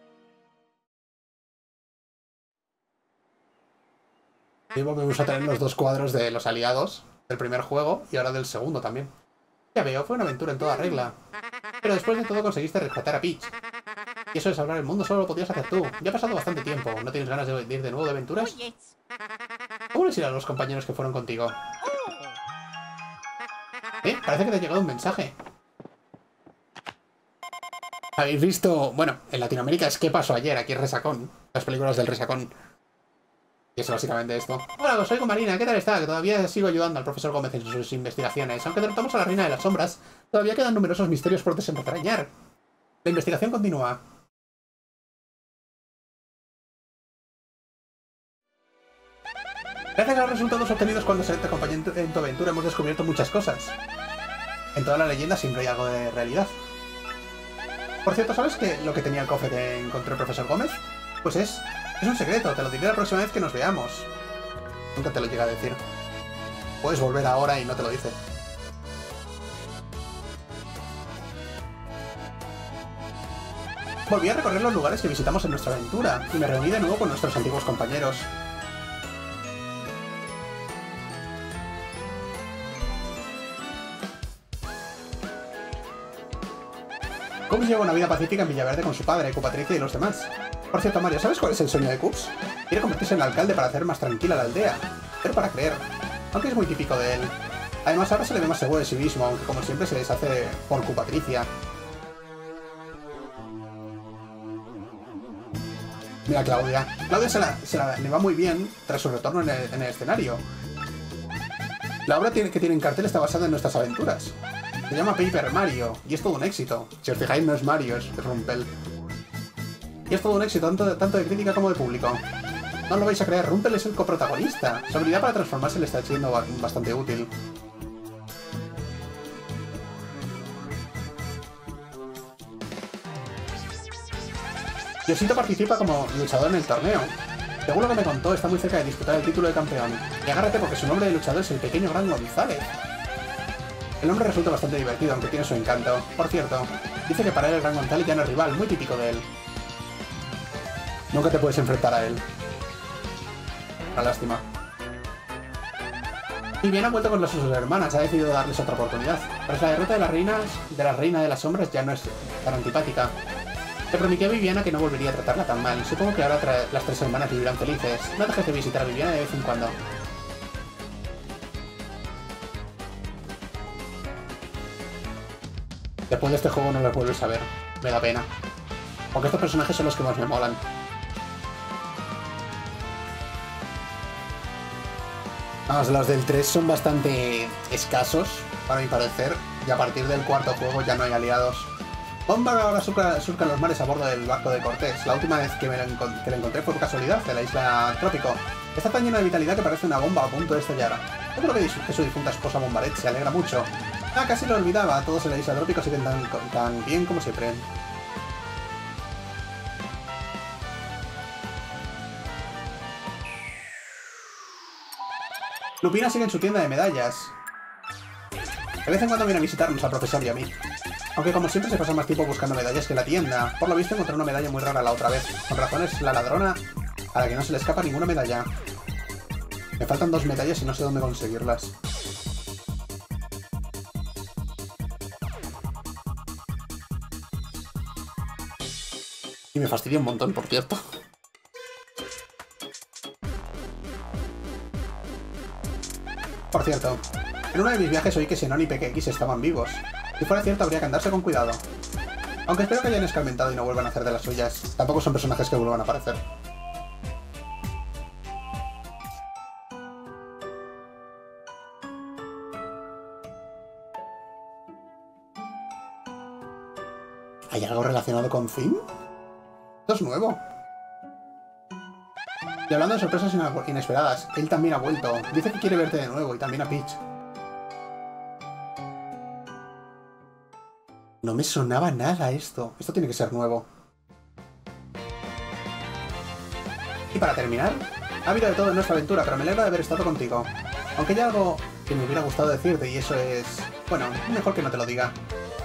Y volvemos a tener los dos cuadros de los aliados del primer juego y ahora del segundo también. Ya veo, fue una aventura en toda regla. Pero después de todo conseguiste rescatar a Peach. Y eso de salvar el mundo solo lo podías hacer tú. Ya ha pasado bastante tiempo. ¿No tienes ganas de ir de nuevo de aventuras? ¿Cómo les irá a los compañeros que fueron contigo? ¿Eh? Parece que te ha llegado un mensaje. ¿Habéis visto? Bueno, en Latinoamérica es ¿Qué pasó ayer? Aquí es Resacón. Las películas del Resacón. Y es básicamente esto. Hola, soy con Marina. ¿Qué tal está? Que todavía sigo ayudando al profesor Gómez en sus investigaciones. Aunque derrotamos a la Reina de las Sombras, todavía quedan numerosos misterios por desentrañar. La investigación continúa. Gracias a los resultados obtenidos cuando se te acompañó en tu aventura hemos descubierto muchas cosas. En toda la leyenda siempre hay algo de realidad. Por cierto, ¿sabes que lo que tenía el cofre que encontró el profesor Gómez? Pues es... es un secreto, te lo diré la próxima vez que nos veamos. Nunca te lo llega a decir. Puedes volver ahora y no te lo dice. Volví a recorrer los lugares que visitamos en nuestra aventura y me reuní de nuevo con nuestros antiguos compañeros. Cubs lleva una vida pacífica en Villaverde con su padre, Cupatricia y los demás. Por cierto, Mario, ¿sabes cuál es el sueño de Cubs? Quiere convertirse en alcalde para hacer más tranquila la aldea. Pero para creer. Aunque es muy típico de él. Además, ahora se le ve más seguro de sí mismo, aunque como siempre se deshace por Cupatricia. Mira a Claudia. Claudia se, la, se la, le va muy bien tras su retorno en el, en el escenario. La obra tiene, que tiene en cartel está basada en nuestras aventuras. Se llama Paper Mario, y es todo un éxito. Si os fijáis, no es Mario, es Rumpel. Y es todo un éxito, tanto, tanto de crítica como de público. No lo vais a creer, Rumpel es el coprotagonista. Su habilidad para transformarse le está siendo bastante útil. Yosito participa como luchador en el torneo. Según lo que me contó, está muy cerca de disputar el título de campeón. Y agárrate porque su nombre de luchador es el Pequeño Gran González. El nombre resulta bastante divertido, aunque tiene su encanto. Por cierto, dice que para él el Gran González ya no es rival, muy típico de él. Nunca te puedes enfrentar a él. Una lástima. Y bien ha vuelto con las sus hermanas, ha decidido darles otra oportunidad. Tras la derrota de las reinas, de la Reina de las Sombras ya no es tan antipática. Le prometió a Viviana que no volvería a tratarla tan mal. Supongo que ahora las tres hermanas vivirán felices. No dejes de visitar a Viviana de vez en cuando. Después de este juego no los vuelves a ver. Me da pena. Porque estos personajes son los que más me molan. Vamos, los del tres son bastante escasos, para mi parecer. Y a partir del cuarto juego ya no hay aliados. Bomba ahora surca, surcan los mares a bordo del barco de Cortés. La última vez que me la, que la encontré fue por casualidad, en la isla Trópico. Está tan llena de vitalidad que parece una bomba a punto de estallar. Yo creo que, que su difunta esposa Bombaret se alegra mucho. Ah, casi lo olvidaba. Todos en la isla Trópico siguen tan, tan bien como siempre. Lupina sigue en su tienda de medallas. De vez en cuando viene a visitarnos al profesor y a mí. Aunque como siempre se pasa más tiempo buscando medallas que la tienda. Por lo visto encontré una medalla muy rara la otra vez. Con razón es la ladrona a la que no se le escapa ninguna medalla. Me faltan dos medallas y no sé dónde conseguirlas. Y me fastidia un montón, por cierto. Por cierto, en uno de mis viajes oí que Xenon y P K X estaban vivos. Si fuera cierto, habría que andarse con cuidado. Aunque espero que hayan escarmentado y no vuelvan a hacer de las suyas. Tampoco son personajes que vuelvan a aparecer. ¿Hay algo relacionado con Finn? Esto es nuevo. Y hablando de sorpresas inesperadas, él también ha vuelto. Dice que quiere verte de nuevo y también a Peach. No me sonaba nada esto. Esto tiene que ser nuevo. Y para terminar, ha habido de todo en nuestra aventura, pero me alegra de haber estado contigo. Aunque hay algo que me hubiera gustado decirte y eso es... Bueno, mejor que no te lo diga.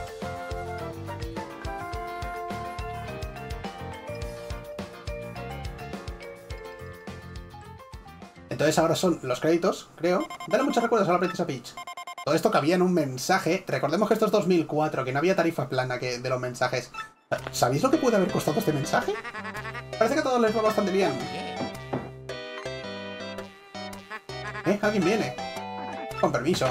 Entonces ahora son los créditos, creo. Dale muchos recuerdos a la princesa Peach. Todo esto cabía en un mensaje. Recordemos que esto es dos mil cuatro, que no había tarifa plana que de los mensajes. ¿Sabéis lo que puede haber costado este mensaje? Parece que a todos les va bastante bien. ¿Eh? ¿Alguien viene? Con permiso.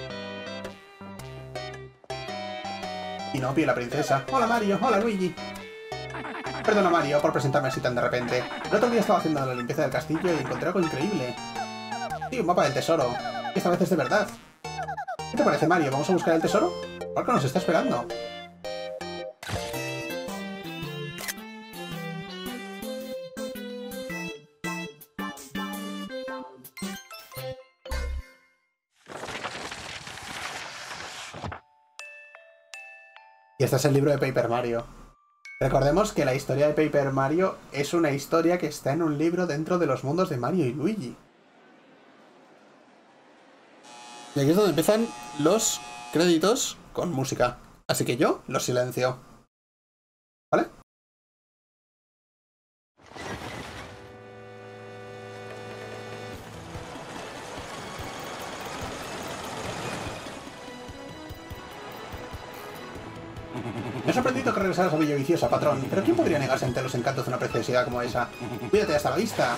Pinocchio y la princesa. Hola Mario, hola Luigi. Perdona Mario por presentarme así tan de repente. El otro día estaba haciendo la limpieza del castillo y encontré algo increíble. Sí, un mapa del tesoro. Esta vez es de verdad. ¿Qué te parece, Mario? ¿Vamos a buscar el tesoro? Porque nos está esperando. Y este es el libro de Paper Mario. Recordemos que la historia de Paper Mario es una historia que está en un libro dentro de los mundos de Mario y Luigi. Y aquí es donde empiezan los créditos con música. Así que yo los silencio. ¿Vale? Me ha sorprendido que regresaras a Villa Viciosa, patrón. Pero ¿quién podría negarse ante los encantos de una preciosidad como esa? Cuídate, hasta la vista.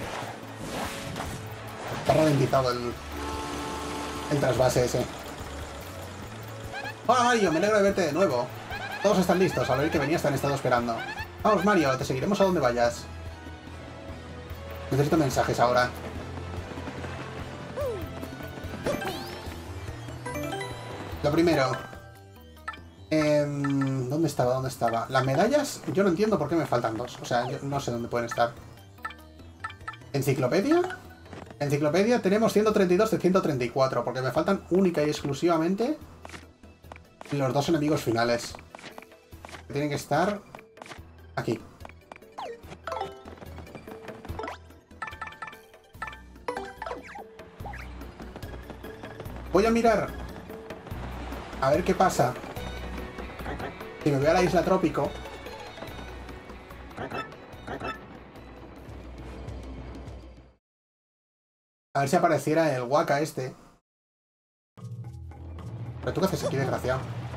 Está ralentizado el... el trasvase ese. Hola Mario, me alegro de verte de nuevo. Todos están listos, al oír que venías te han estado esperando. Vamos Mario, te seguiremos a donde vayas. Necesito mensajes ahora. Lo primero... Eh, ¿Dónde estaba? ¿Dónde estaba? Las medallas, yo no entiendo por qué me faltan dos. O sea, yo no sé dónde pueden estar. ¿Enciclopedia? Enciclopedia tenemos ciento treinta y dos de ciento treinta y cuatro, porque me faltan única y exclusivamente los dos enemigos finales. Que tienen que estar aquí. Voy a mirar a ver qué pasa si me voy a la isla Trópico. A ver si apareciera el Waka este. ¿Pero tú qué haces aquí, desgraciado?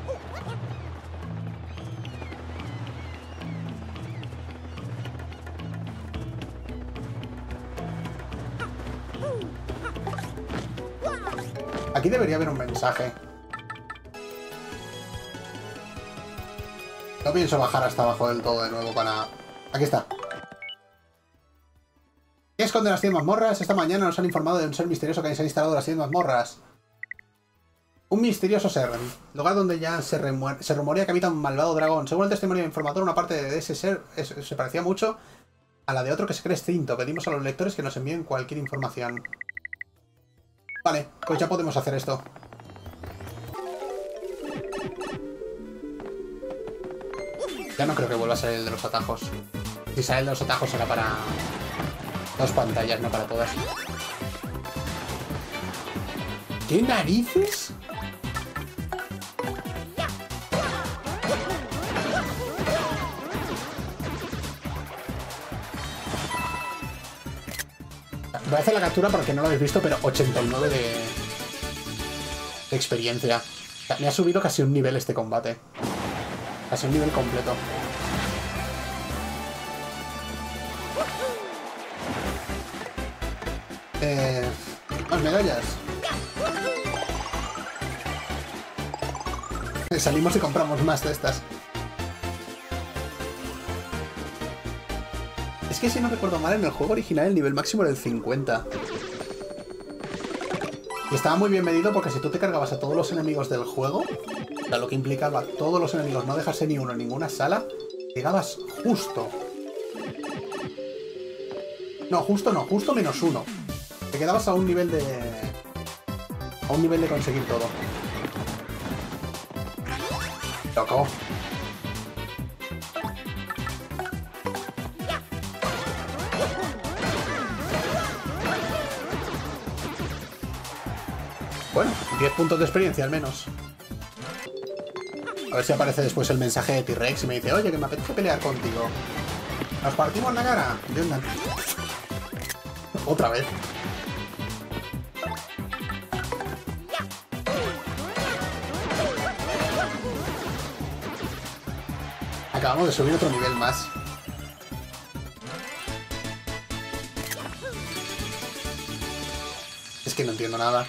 Aquí debería haber un mensaje. No pienso bajar hasta abajo del todo de nuevo para... Aquí está. ¿Qué esconde las cien mazmorras? Esta mañana nos han informado de un ser misterioso que se ha instalado en las cien mazmorras. Un misterioso ser, lugar donde ya se, se rumorea que habita un malvado dragón. Según el testimonio informador, una parte de ese ser es, se parecía mucho a la de otro que se cree extinto. Pedimos a los lectores que nos envíen cualquier información. Vale, pues ya podemos hacer esto. Ya no creo que vuelva a salir el de los atajos. Si sale el de los atajos será para dos pantallas, no para todas. ¿Qué narices? Voy a hacer la captura porque no lo habéis visto, pero ochenta y nueve de, de experiencia. O sea, me ha subido casi un nivel este combate. Casi un nivel completo. Eh, más medallas. Salimos y compramos más de estas. Es que si no recuerdo mal, en el juego original el nivel máximo era el cincuenta. Y estaba muy bien medido porque si tú te cargabas a todos los enemigos del juego, o sea, lo que implicaba a todos los enemigos no dejarse ni uno en ninguna sala, llegabas justo. No, justo no, justo menos uno. Te quedabas a un nivel de... a un nivel de conseguir todo. Loco. Bueno, diez puntos de experiencia al menos. A ver si aparece después el mensaje de T-Rex y me dice, oye, que me apetece pelear contigo. ¿Nos partimos la cara? De una... Otra vez. Acabamos de subir otro nivel más. Es que no entiendo nada.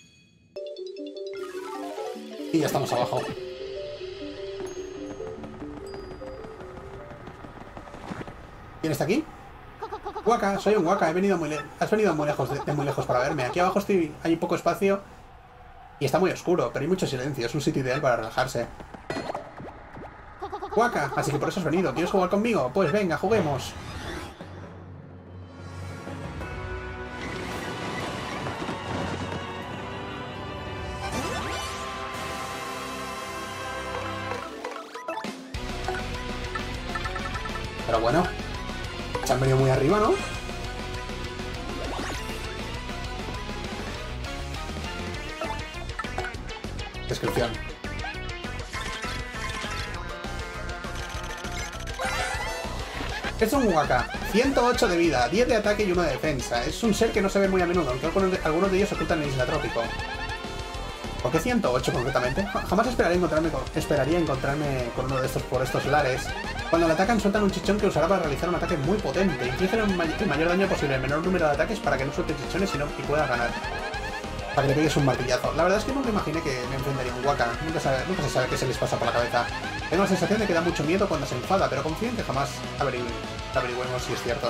Y ya estamos abajo. ¿Quién está aquí? Waka, soy un Waka, he venido muy lejos. Has venido muy lejos de, de muy lejos para verme. Aquí abajo estoy, hay poco espacio y está muy oscuro, pero hay mucho silencio. Es un sitio ideal para relajarse. Waka, así que por eso has venido. ¿Quieres jugar conmigo? Pues venga, juguemos. Pero bueno, se han venido muy arriba, ¿no? Descripción. Es un Waka, ciento ocho de vida, diez de ataque y uno de defensa. Es un ser que no se ve muy a menudo, aunque algunos de ellos se ocultan en Isla Trópico. ¿Por qué ciento ocho concretamente? Jamás esperaría encontrarme, con, esperaría encontrarme con uno de estos por estos lares. Cuando le atacan sueltan un chichón que usará para realizar un ataque muy potente. Infligen el, may el mayor daño posible, el menor número de ataques para que no suelte chichones y, no, y pueda ganar. Para que le pegues un martillazo. La verdad es que nunca imaginé que me enfrentaría a un Waka. Nunca, sabe, nunca se sabe qué se les pasa por la cabeza. Tengo la sensación de que da mucho miedo cuando se enfada, pero confío en que jamás averigü averigüemos si es cierto.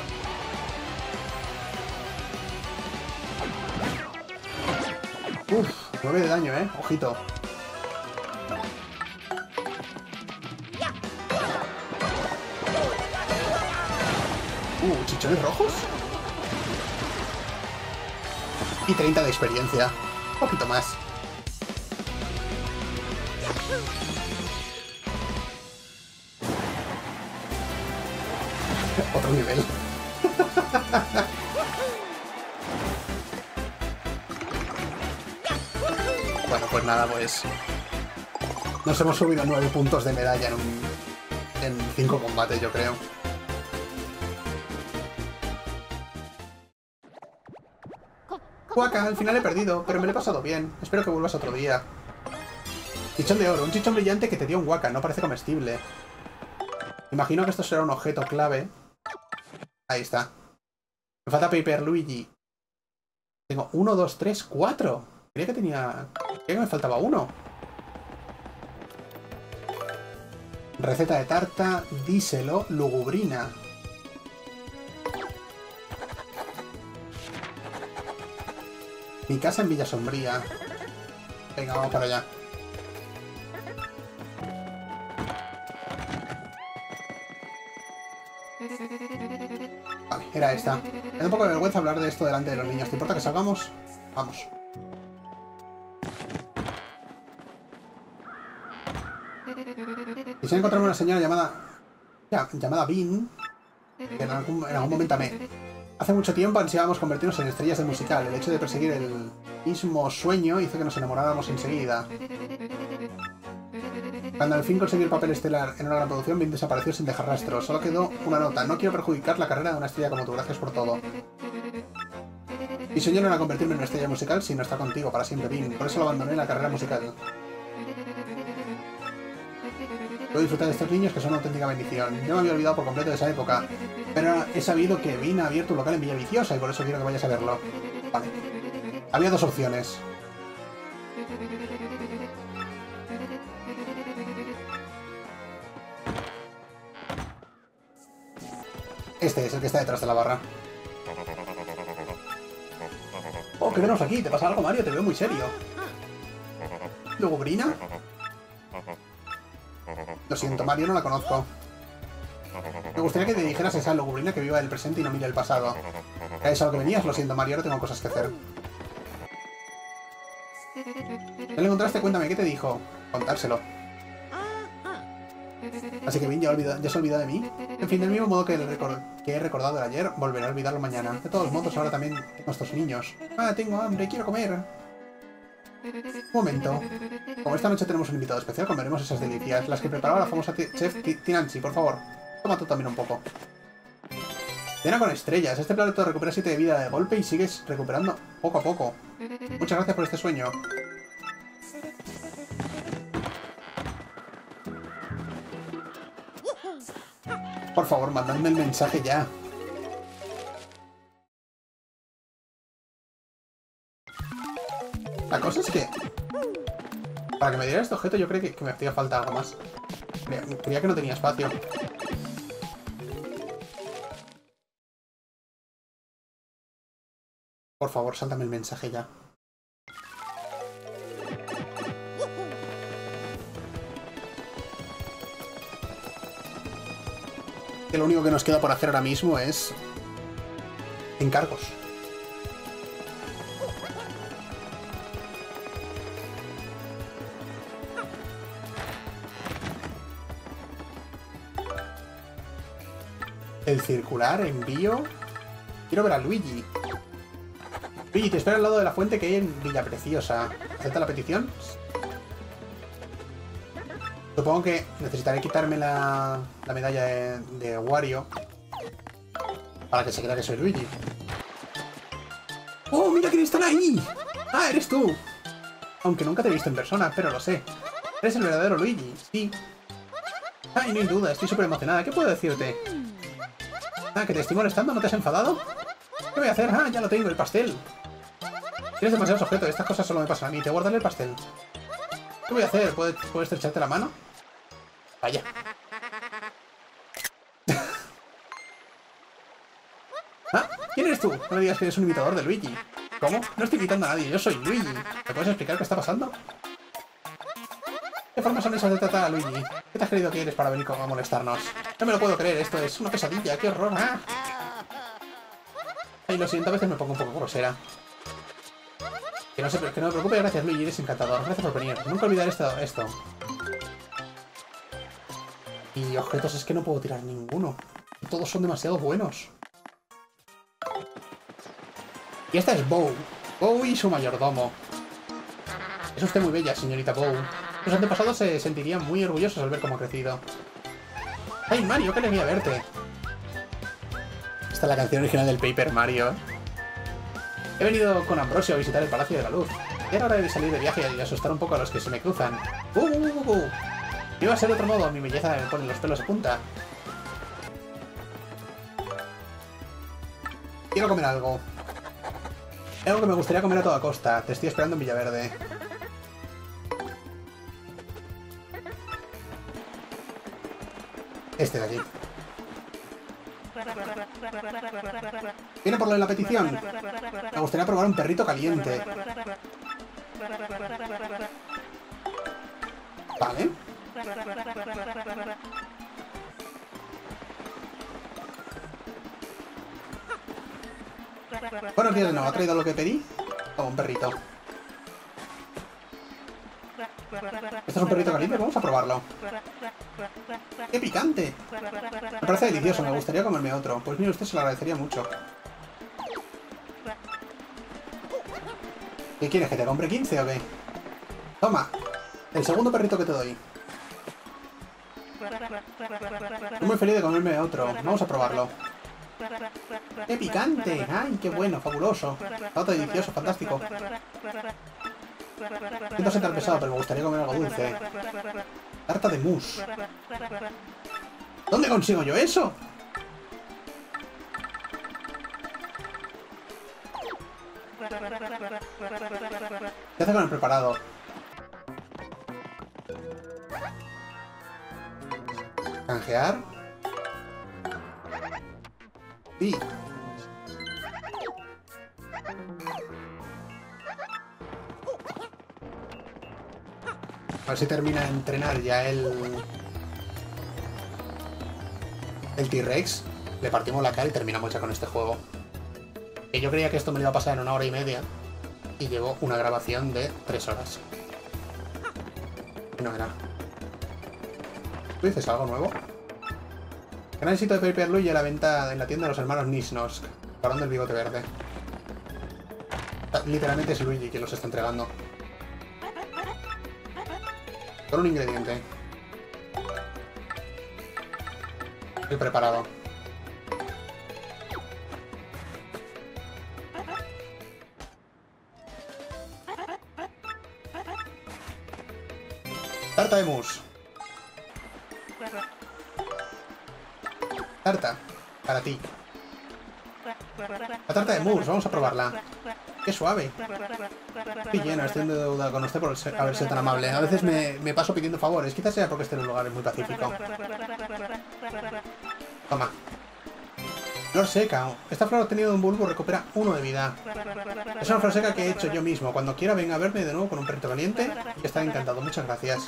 Uff, nueve de daño, eh. Ojito. Uh, ¿chichones rojos? Y treinta de experiencia. Un poquito más. Otro nivel. Bueno, pues nada, pues... Nos hemos subido nueve puntos de medalla en un... en cinco combates, yo creo. Waka, al final he perdido, pero me lo he pasado bien. Espero que vuelvas otro día. Chichón de oro, un chichón brillante que te dio un Waka, no parece comestible. Imagino que esto será un objeto clave. Ahí está. Me falta Paper Luigi. Tengo uno, dos, tres, cuatro. Creía que tenía... Creía que me faltaba uno. Receta de tarta, díselo, lugubrina. Mi casa en Villa Sombría. Venga, vamos para allá. Vale, era esta. Me da un poco de vergüenza hablar de esto delante de los niños. ¿Te importa que salgamos? Vamos. Quisiera encontrarme una señora llamada... Ya, llamada Bean. Que en algún, en algún momento amé. Hace mucho tiempo ansiábamos convertirnos en estrellas del musical. El hecho de perseguir el mismo sueño hizo que nos enamoráramos enseguida. Cuando al fin conseguí el papel estelar en una gran producción, Bean desapareció sin dejar rastro. Solo quedó una nota. No quiero perjudicar la carrera de una estrella como tú. Gracias por todo. Mi sueño no era convertirme en una estrella musical, sino estar contigo para siempre, Vin. Por eso lo abandoné en la carrera musical. Puedo disfrutar de estos niños que son una auténtica bendición. Yo me había olvidado por completo de esa época. Pero he sabido que Vin ha abierto un local en Villa Viciosa y por eso quiero que vayas a verlo. Vale. Había dos opciones. Este es el que está detrás de la barra. Oh, ¿qué tenemos aquí? ¿Te pasa algo, Mario? Te veo muy serio. ¿Lugubrina? Lo siento, Mario, no la conozco. Me gustaría que te dijeras a esa lugubrina que viva el presente y no mire el pasado. ¿Es a lo que venías? Lo siento, Mario, ahora tengo cosas que hacer. ¿Ya lo encontraste? Cuéntame, ¿qué te dijo? Contárselo. Así que bien, ya, olvidó, ya se ha olvidado de mí. En fin, del mismo modo que, el que he recordado el ayer, volveré a olvidarlo mañana. De todos modos, ahora también tengo estos niños. Ah, tengo hambre, quiero comer. Un momento. Como esta noche tenemos un invitado especial, comeremos esas delicias, las que preparaba la famosa chef Tinanchi, por favor. Toma tú también un poco. Cena con estrellas. Este plato recupera siete de vida de golpe y sigues recuperando poco a poco. Muchas gracias por este sueño. Por favor, mandadme el mensaje ya. La cosa es que... Para que me diera este objeto yo creo que, que me hacía falta algo más. Creía, creía que no tenía espacio. Por favor, sáltame el mensaje ya. Que lo único que nos queda por hacer ahora mismo es... encargos. El circular, envío... Quiero ver a Luigi. Luigi, te espero al lado de la fuente que hay en Villa Preciosa. ¿Acepta la petición? Supongo que necesitaré quitarme la, la medalla de, de Wario para que se crea que soy Luigi. ¡Oh, mira quién está ahí! ¡Ah, eres tú! Aunque nunca te he visto en persona, pero lo sé. Eres el verdadero Luigi, sí. Ay, no hay duda, estoy súper emocionada. ¿Qué puedo decirte? Ah, ¿que te estoy molestando? ¿No te has enfadado? ¿Qué voy a hacer? Ah, ya lo tengo, el pastel. Tienes demasiados objetos, estas cosas solo me pasan a mí. Te guardaré el pastel. ¿Qué voy a hacer? ¿Puedes, ¿puedes estrecharte la mano? Vaya. ¿Ah? ¿Quién eres tú? No me digas que eres un imitador de Luigi. ¿Cómo? No estoy imitando a nadie, yo soy Luigi. ¿Me puedes explicar qué está pasando? ¿Qué formas son esas de tratar a Luigi? ¿Qué te has creído que eres para venir a molestarnos? No me lo puedo creer, esto es una pesadilla, qué horror. ¡Ah! Ay, lo siento, a veces me pongo un poco grosera. Que no, se, que no me preocupe, gracias Luigi, eres encantador. Gracias por venir. Nunca olvidaré esto, esto. Y objetos es que no puedo tirar ninguno. Todos son demasiado buenos. Y esta es Bow. Bow y su mayordomo. Es usted muy bella, señorita Bow. Sus antepasados se sentirían muy orgullosos al ver cómo ha crecido. ¡Ay, Mario, qué alegría verte! Esta es la canción original del Paper Mario. He venido con Ambrosio a visitar el Palacio de la Luz. Era hora de salir de viaje y asustar un poco a los que se me cruzan. ¡Uh, uh, uh, uh! Iba a ser de otro modo, mi belleza me pone los pelos a punta. Quiero comer algo. Hay algo que me gustaría comer a toda costa. Te estoy esperando en Villaverde. Este de aquí. ¿Viene por lo de la petición? Me gustaría probar un perrito caliente. Vale. Buenos días de nuevo. ¿Ha traído lo que pedí? Toma, un perrito. ¿Esto es un perrito caliente? Vamos a probarlo. ¡Qué picante! Me parece delicioso, me gustaría comerme otro. Pues mire, usted se lo agradecería mucho. ¿Qué quieres? ¿Que te compre quince o qué? Toma, el segundo perrito que te doy. Estoy muy feliz de comerme otro. Vamos a probarlo. ¡Qué picante! ¡Ay, qué bueno! ¡Fabuloso! Está delicioso, fantástico. Siento ser tan pesado, pero me gustaría comer algo dulce. Tarta de mousse. ¿Dónde consigo yo eso? ¿Qué hace con el preparado? ¿Canjear? Sí. A ver si termina de entrenar ya el... El T-Rex. Le partimos la cara y terminamos ya con este juego. Que yo creía que esto me lo iba a pasar en una hora y media. Y llevo una grabación de tres horas. No era. ¿Tú dices algo nuevo? Gran éxito de Paper Luigi a la venta en la tienda de los hermanos Nisnosk. Varón del bigote verde. Literalmente es Luigi quien los está entregando. Con un ingrediente. El preparado. Tarta de mousse. Tarta. Para ti. La tarta de mousse, vamos a probarla. ¡Qué suave! Qué lleno, estoy en deuda con usted por ser, haber sido tan amable. A veces me, me paso pidiendo favores, quizás sea porque este lugar es muy pacífico. Toma. Flor seca. Esta flor obtenida de un bulbo recupera uno de vida. Es una flor seca que he hecho yo mismo. Cuando quiera venga a verme de nuevo con un perrito caliente y estaré encantado. Muchas gracias.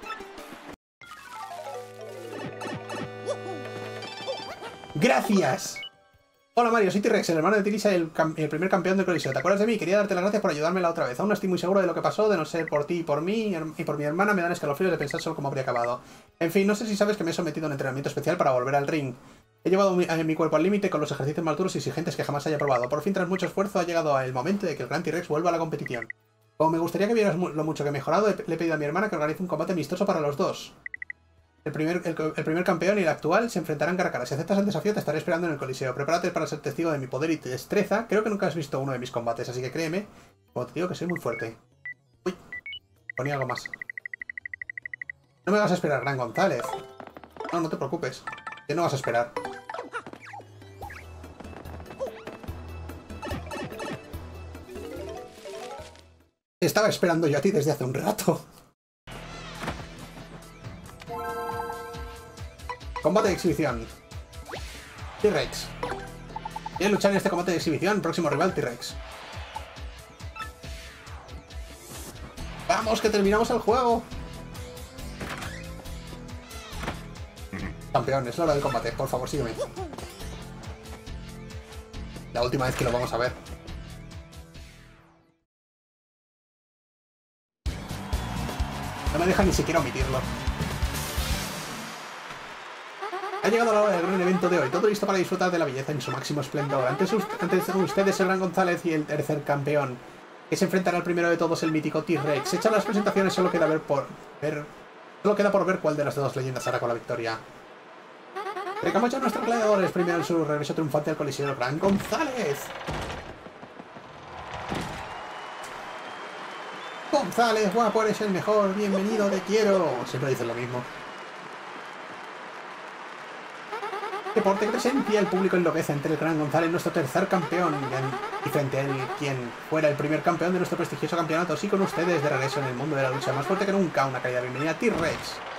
¡Gracias! Hola Mario, soy T-Rex, el hermano de Tirisa y el, el primer campeón del Coliseo. ¿Te acuerdas de mí? Quería darte las gracias por ayudarme la otra vez. Aún no estoy muy seguro de lo que pasó, de no ser por ti y por mí y por mi hermana me dan escalofríos de pensar solo cómo habría acabado. En fin, no sé si sabes que me he sometido a un entrenamiento especial para volver al ring. He llevado mi, a mi cuerpo al límite con los ejercicios más duros y exigentes que jamás haya probado. Por fin, tras mucho esfuerzo, ha llegado el momento de que el gran T-Rex vuelva a la competición. Como me gustaría que vieras lo mucho que he mejorado, le he pedido a mi hermana que organice un combate amistoso para los dos. El primer, el, el primer campeón y el actual se enfrentarán cara a cara. Si aceptas el desafío, te estaré esperando en el Coliseo. Prepárate para ser testigo de mi poder y destreza. Creo que nunca has visto uno de mis combates, así que créeme, como te digo que soy muy fuerte. Uy, ponía algo más. No me vas a esperar, Gran González. No, no te preocupes. Que no vas a esperar. Estaba esperando yo a ti desde hace un rato. Combate de exhibición. T-Rex. ¿Quieres luchar en este combate de exhibición? Próximo rival, T-Rex. ¡Vamos, que terminamos el juego! Campeón, es la hora del combate. Por favor, sígueme. La última vez que lo vamos a ver. No me deja ni siquiera omitirlo. Ha llegado la hora del gran evento de hoy, todo listo para disfrutar de la belleza en su máximo esplendor. Antes, antes ustedes el Gran González y el tercer campeón, que se enfrentará al primero de todos, el mítico T-Rex. Hechas las presentaciones, solo queda ver por ver, solo queda por ver cuál de las dos leyendas hará con la victoria. Recamos ya a nuestros gladiadores, primero en su regreso triunfante al Coliseo, el Gran González. González, guapo, eres el mejor, bienvenido, te quiero. Siempre dicen lo mismo. Deporte que presencia, el público enloquece ante el Gran González, nuestro tercer campeón, y frente a él, quien fuera el primer campeón de nuestro prestigioso campeonato. Sí, con ustedes de regreso en el mundo de la lucha, más fuerte que nunca, una caída bienvenida, T-Rex.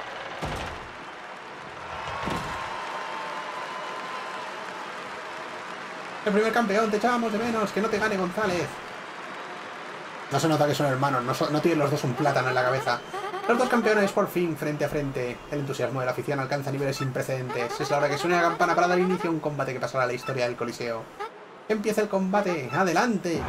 El primer campeón, te echábamos de menos, que no te gane González. No se nota que son hermanos, no, so, no tienen los dos un plátano en la cabeza. Los dos campeones por fin frente a frente. El entusiasmo de la afición alcanza niveles sin precedentes. Es la hora que suene la campana para dar inicio a un combate que pasará a la historia del Coliseo. ¡Empieza el combate! ¡Adelante!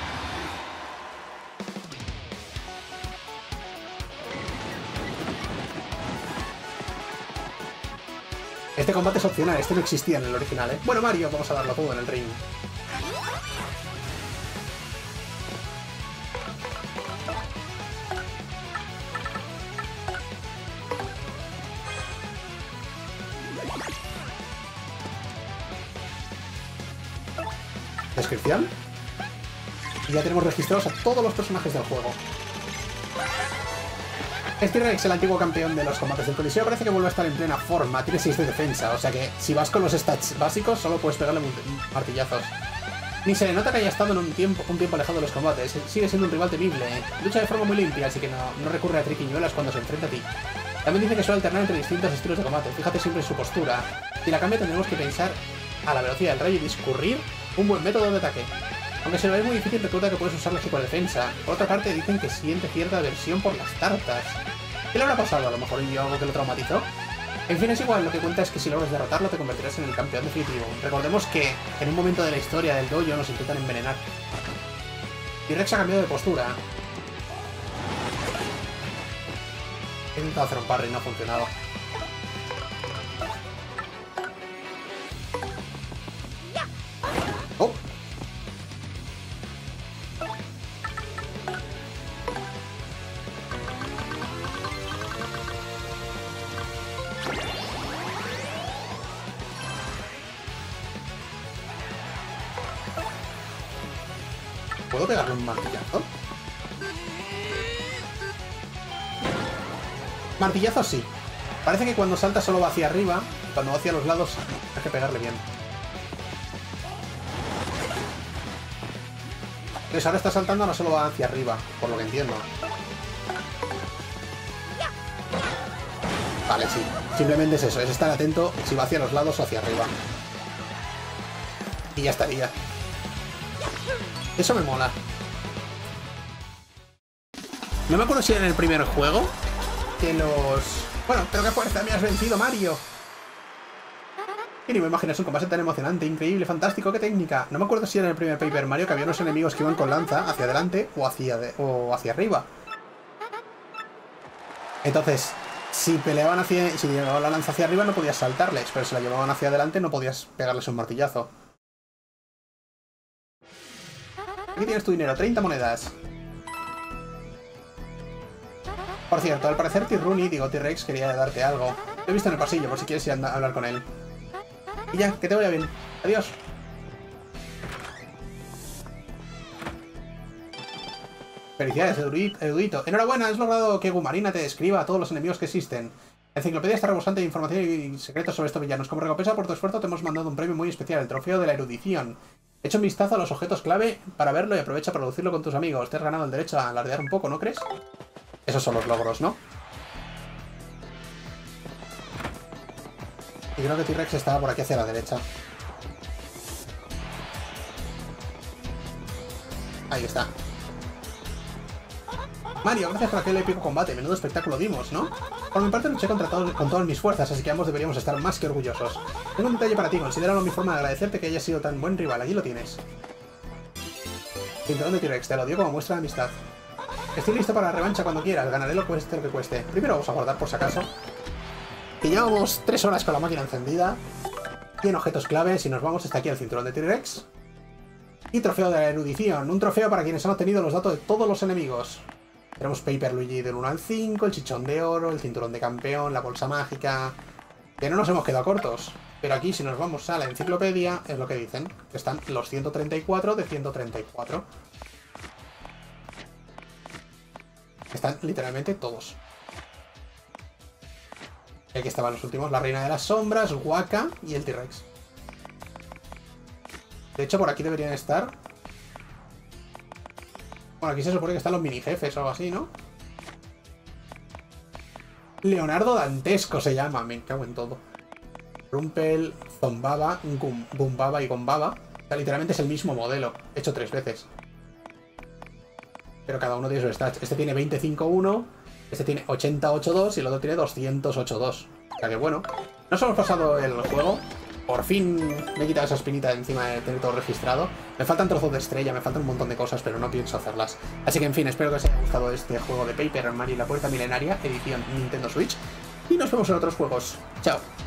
Este combate es opcional, este no existía en el original, ¿eh? Bueno, Mario, vamos a darlo todo en el ring. descripción. Y ya tenemos registrados a todos los personajes del juego. T-Rex, el antiguo campeón de los combates del Coliseo, parece que vuelve a estar en plena forma. Tiene seis de defensa, o sea que si vas con los stats básicos solo puedes pegarle martillazos. Ni se le nota que haya estado en un tiempo, un tiempo alejado de los combates. Sigue siendo un rival temible. Lucha de forma muy limpia, así que no, no recurre a triquiñuelas cuando se enfrenta a ti. También dice que suele alternar entre distintos estilos de combate. Fíjate siempre en su postura. Si la cambia tendremos que pensar a la velocidad del rayo y discurrir un buen método de ataque. Aunque se lo ve muy difícil, recuerda que puedes usar la superdefensa. Por otra parte, dicen que siente cierta aversión por las tartas. ¿Qué le habrá pasado? A lo mejor yo algo que lo traumatizó. En fin, es igual, lo que cuenta es que si logras derrotarlo te convertirás en el campeón definitivo. Recordemos que en un momento de la historia del dojo nos intentan envenenar. T-Rex ha cambiado de postura. He intentado hacer un parry y no ha funcionado. ¡Oh! ¿Puedo pegarle un martillazo? Martillazo sí. Parece que cuando salta solo va hacia arriba, cuando va hacia los lados hay que pegarle bien. Entonces ahora está saltando, ahora solo va hacia arriba, por lo que entiendo. Vale, sí. Simplemente es eso, es estar atento si va hacia los lados o hacia arriba. Y ya estaría. Eso me mola. No me acuerdo si era en el primer juego que los... Bueno, pero qué fuerza, me has vencido, Mario. Y ni me imaginas un combate tan emocionante, increíble, fantástico, qué técnica. No me acuerdo si era en el primer Paper Mario que había unos enemigos que iban con lanza hacia adelante o hacia, de... o hacia arriba. Entonces, si peleaban hacia... si llevaban la lanza hacia arriba no podías saltarles, pero si la llevaban hacia adelante no podías pegarles un martillazo. Aquí tienes tu dinero, treinta monedas. Por cierto, al parecer T-Rooney, digo T-Rex, quería darte algo. Lo he visto en el pasillo, por si quieres ir a hablar con él. Y ya, que te vaya bien. Adiós. Felicidades, erudito. Enhorabuena, has logrado que Gumarina te describa a todos los enemigos que existen. La enciclopedia está rebosante de información y secretos sobre estos villanos. Como recompensa por tu esfuerzo te hemos mandado un premio muy especial, el trofeo de la erudición. Echa un vistazo a los objetos clave para verlo y aprovecha para lucirlo con tus amigos. Te has ganado el derecho a alardear un poco, ¿no crees? Esos son los logros, ¿no? Y creo que T-Rex estaba por aquí hacia la derecha. Ahí está. Mario, gracias por aquel épico combate. Menudo espectáculo dimos, ¿no? Por mi parte luché contra todo, con todas mis fuerzas, así que ambos deberíamos estar más que orgullosos. Tengo un detalle para ti, considéralo mi forma de agradecerte que hayas sido tan buen rival. Aquí lo tienes. Cinturón de T-Rex, te lo dio como muestra de amistad. Estoy listo para la revancha cuando quieras, ganaré lo cueste lo que cueste. Primero vamos a guardar por si acaso. Que llevamos tres horas con la máquina encendida. cien objetos claves y nos vamos hasta aquí al cinturón de T-Rex. Y trofeo de la erudición, un trofeo para quienes han obtenido los datos de todos los enemigos. Tenemos Paper Luigi del uno al cinco, el chichón de oro, el cinturón de campeón, la bolsa mágica... Que no nos hemos quedado cortos. Pero aquí si nos vamos a la enciclopedia, es lo que dicen, que están los ciento treinta y cuatro de ciento treinta y cuatro. Están literalmente todos. Y aquí estaban los últimos, la Reina de las Sombras, Waka y el T-Rex. De hecho, por aquí deberían estar... Bueno, aquí se supone que están los mini jefes o algo así, ¿no? Leonardo Dantesco se llama, me cago en todo. Rumpel, Zombaba, Gum, Gumbaba y Gombaba. O sea, literalmente es el mismo modelo, hecho tres veces. Pero cada uno tiene sus stats. Este tiene veinticinco uno, este tiene ochenta ocho dos y el otro tiene doscientos ocho dos. O sea que bueno, nos hemos pasado el juego. Por fin me he quitado esa espinita de encima de tener todo registrado. Me faltan trozos de estrella, me faltan un montón de cosas, pero no pienso hacerlas. Así que en fin, espero que os haya gustado este juego de Paper Mario y la Puerta Milenaria, edición Nintendo Switch. Y nos vemos en otros juegos. Chao.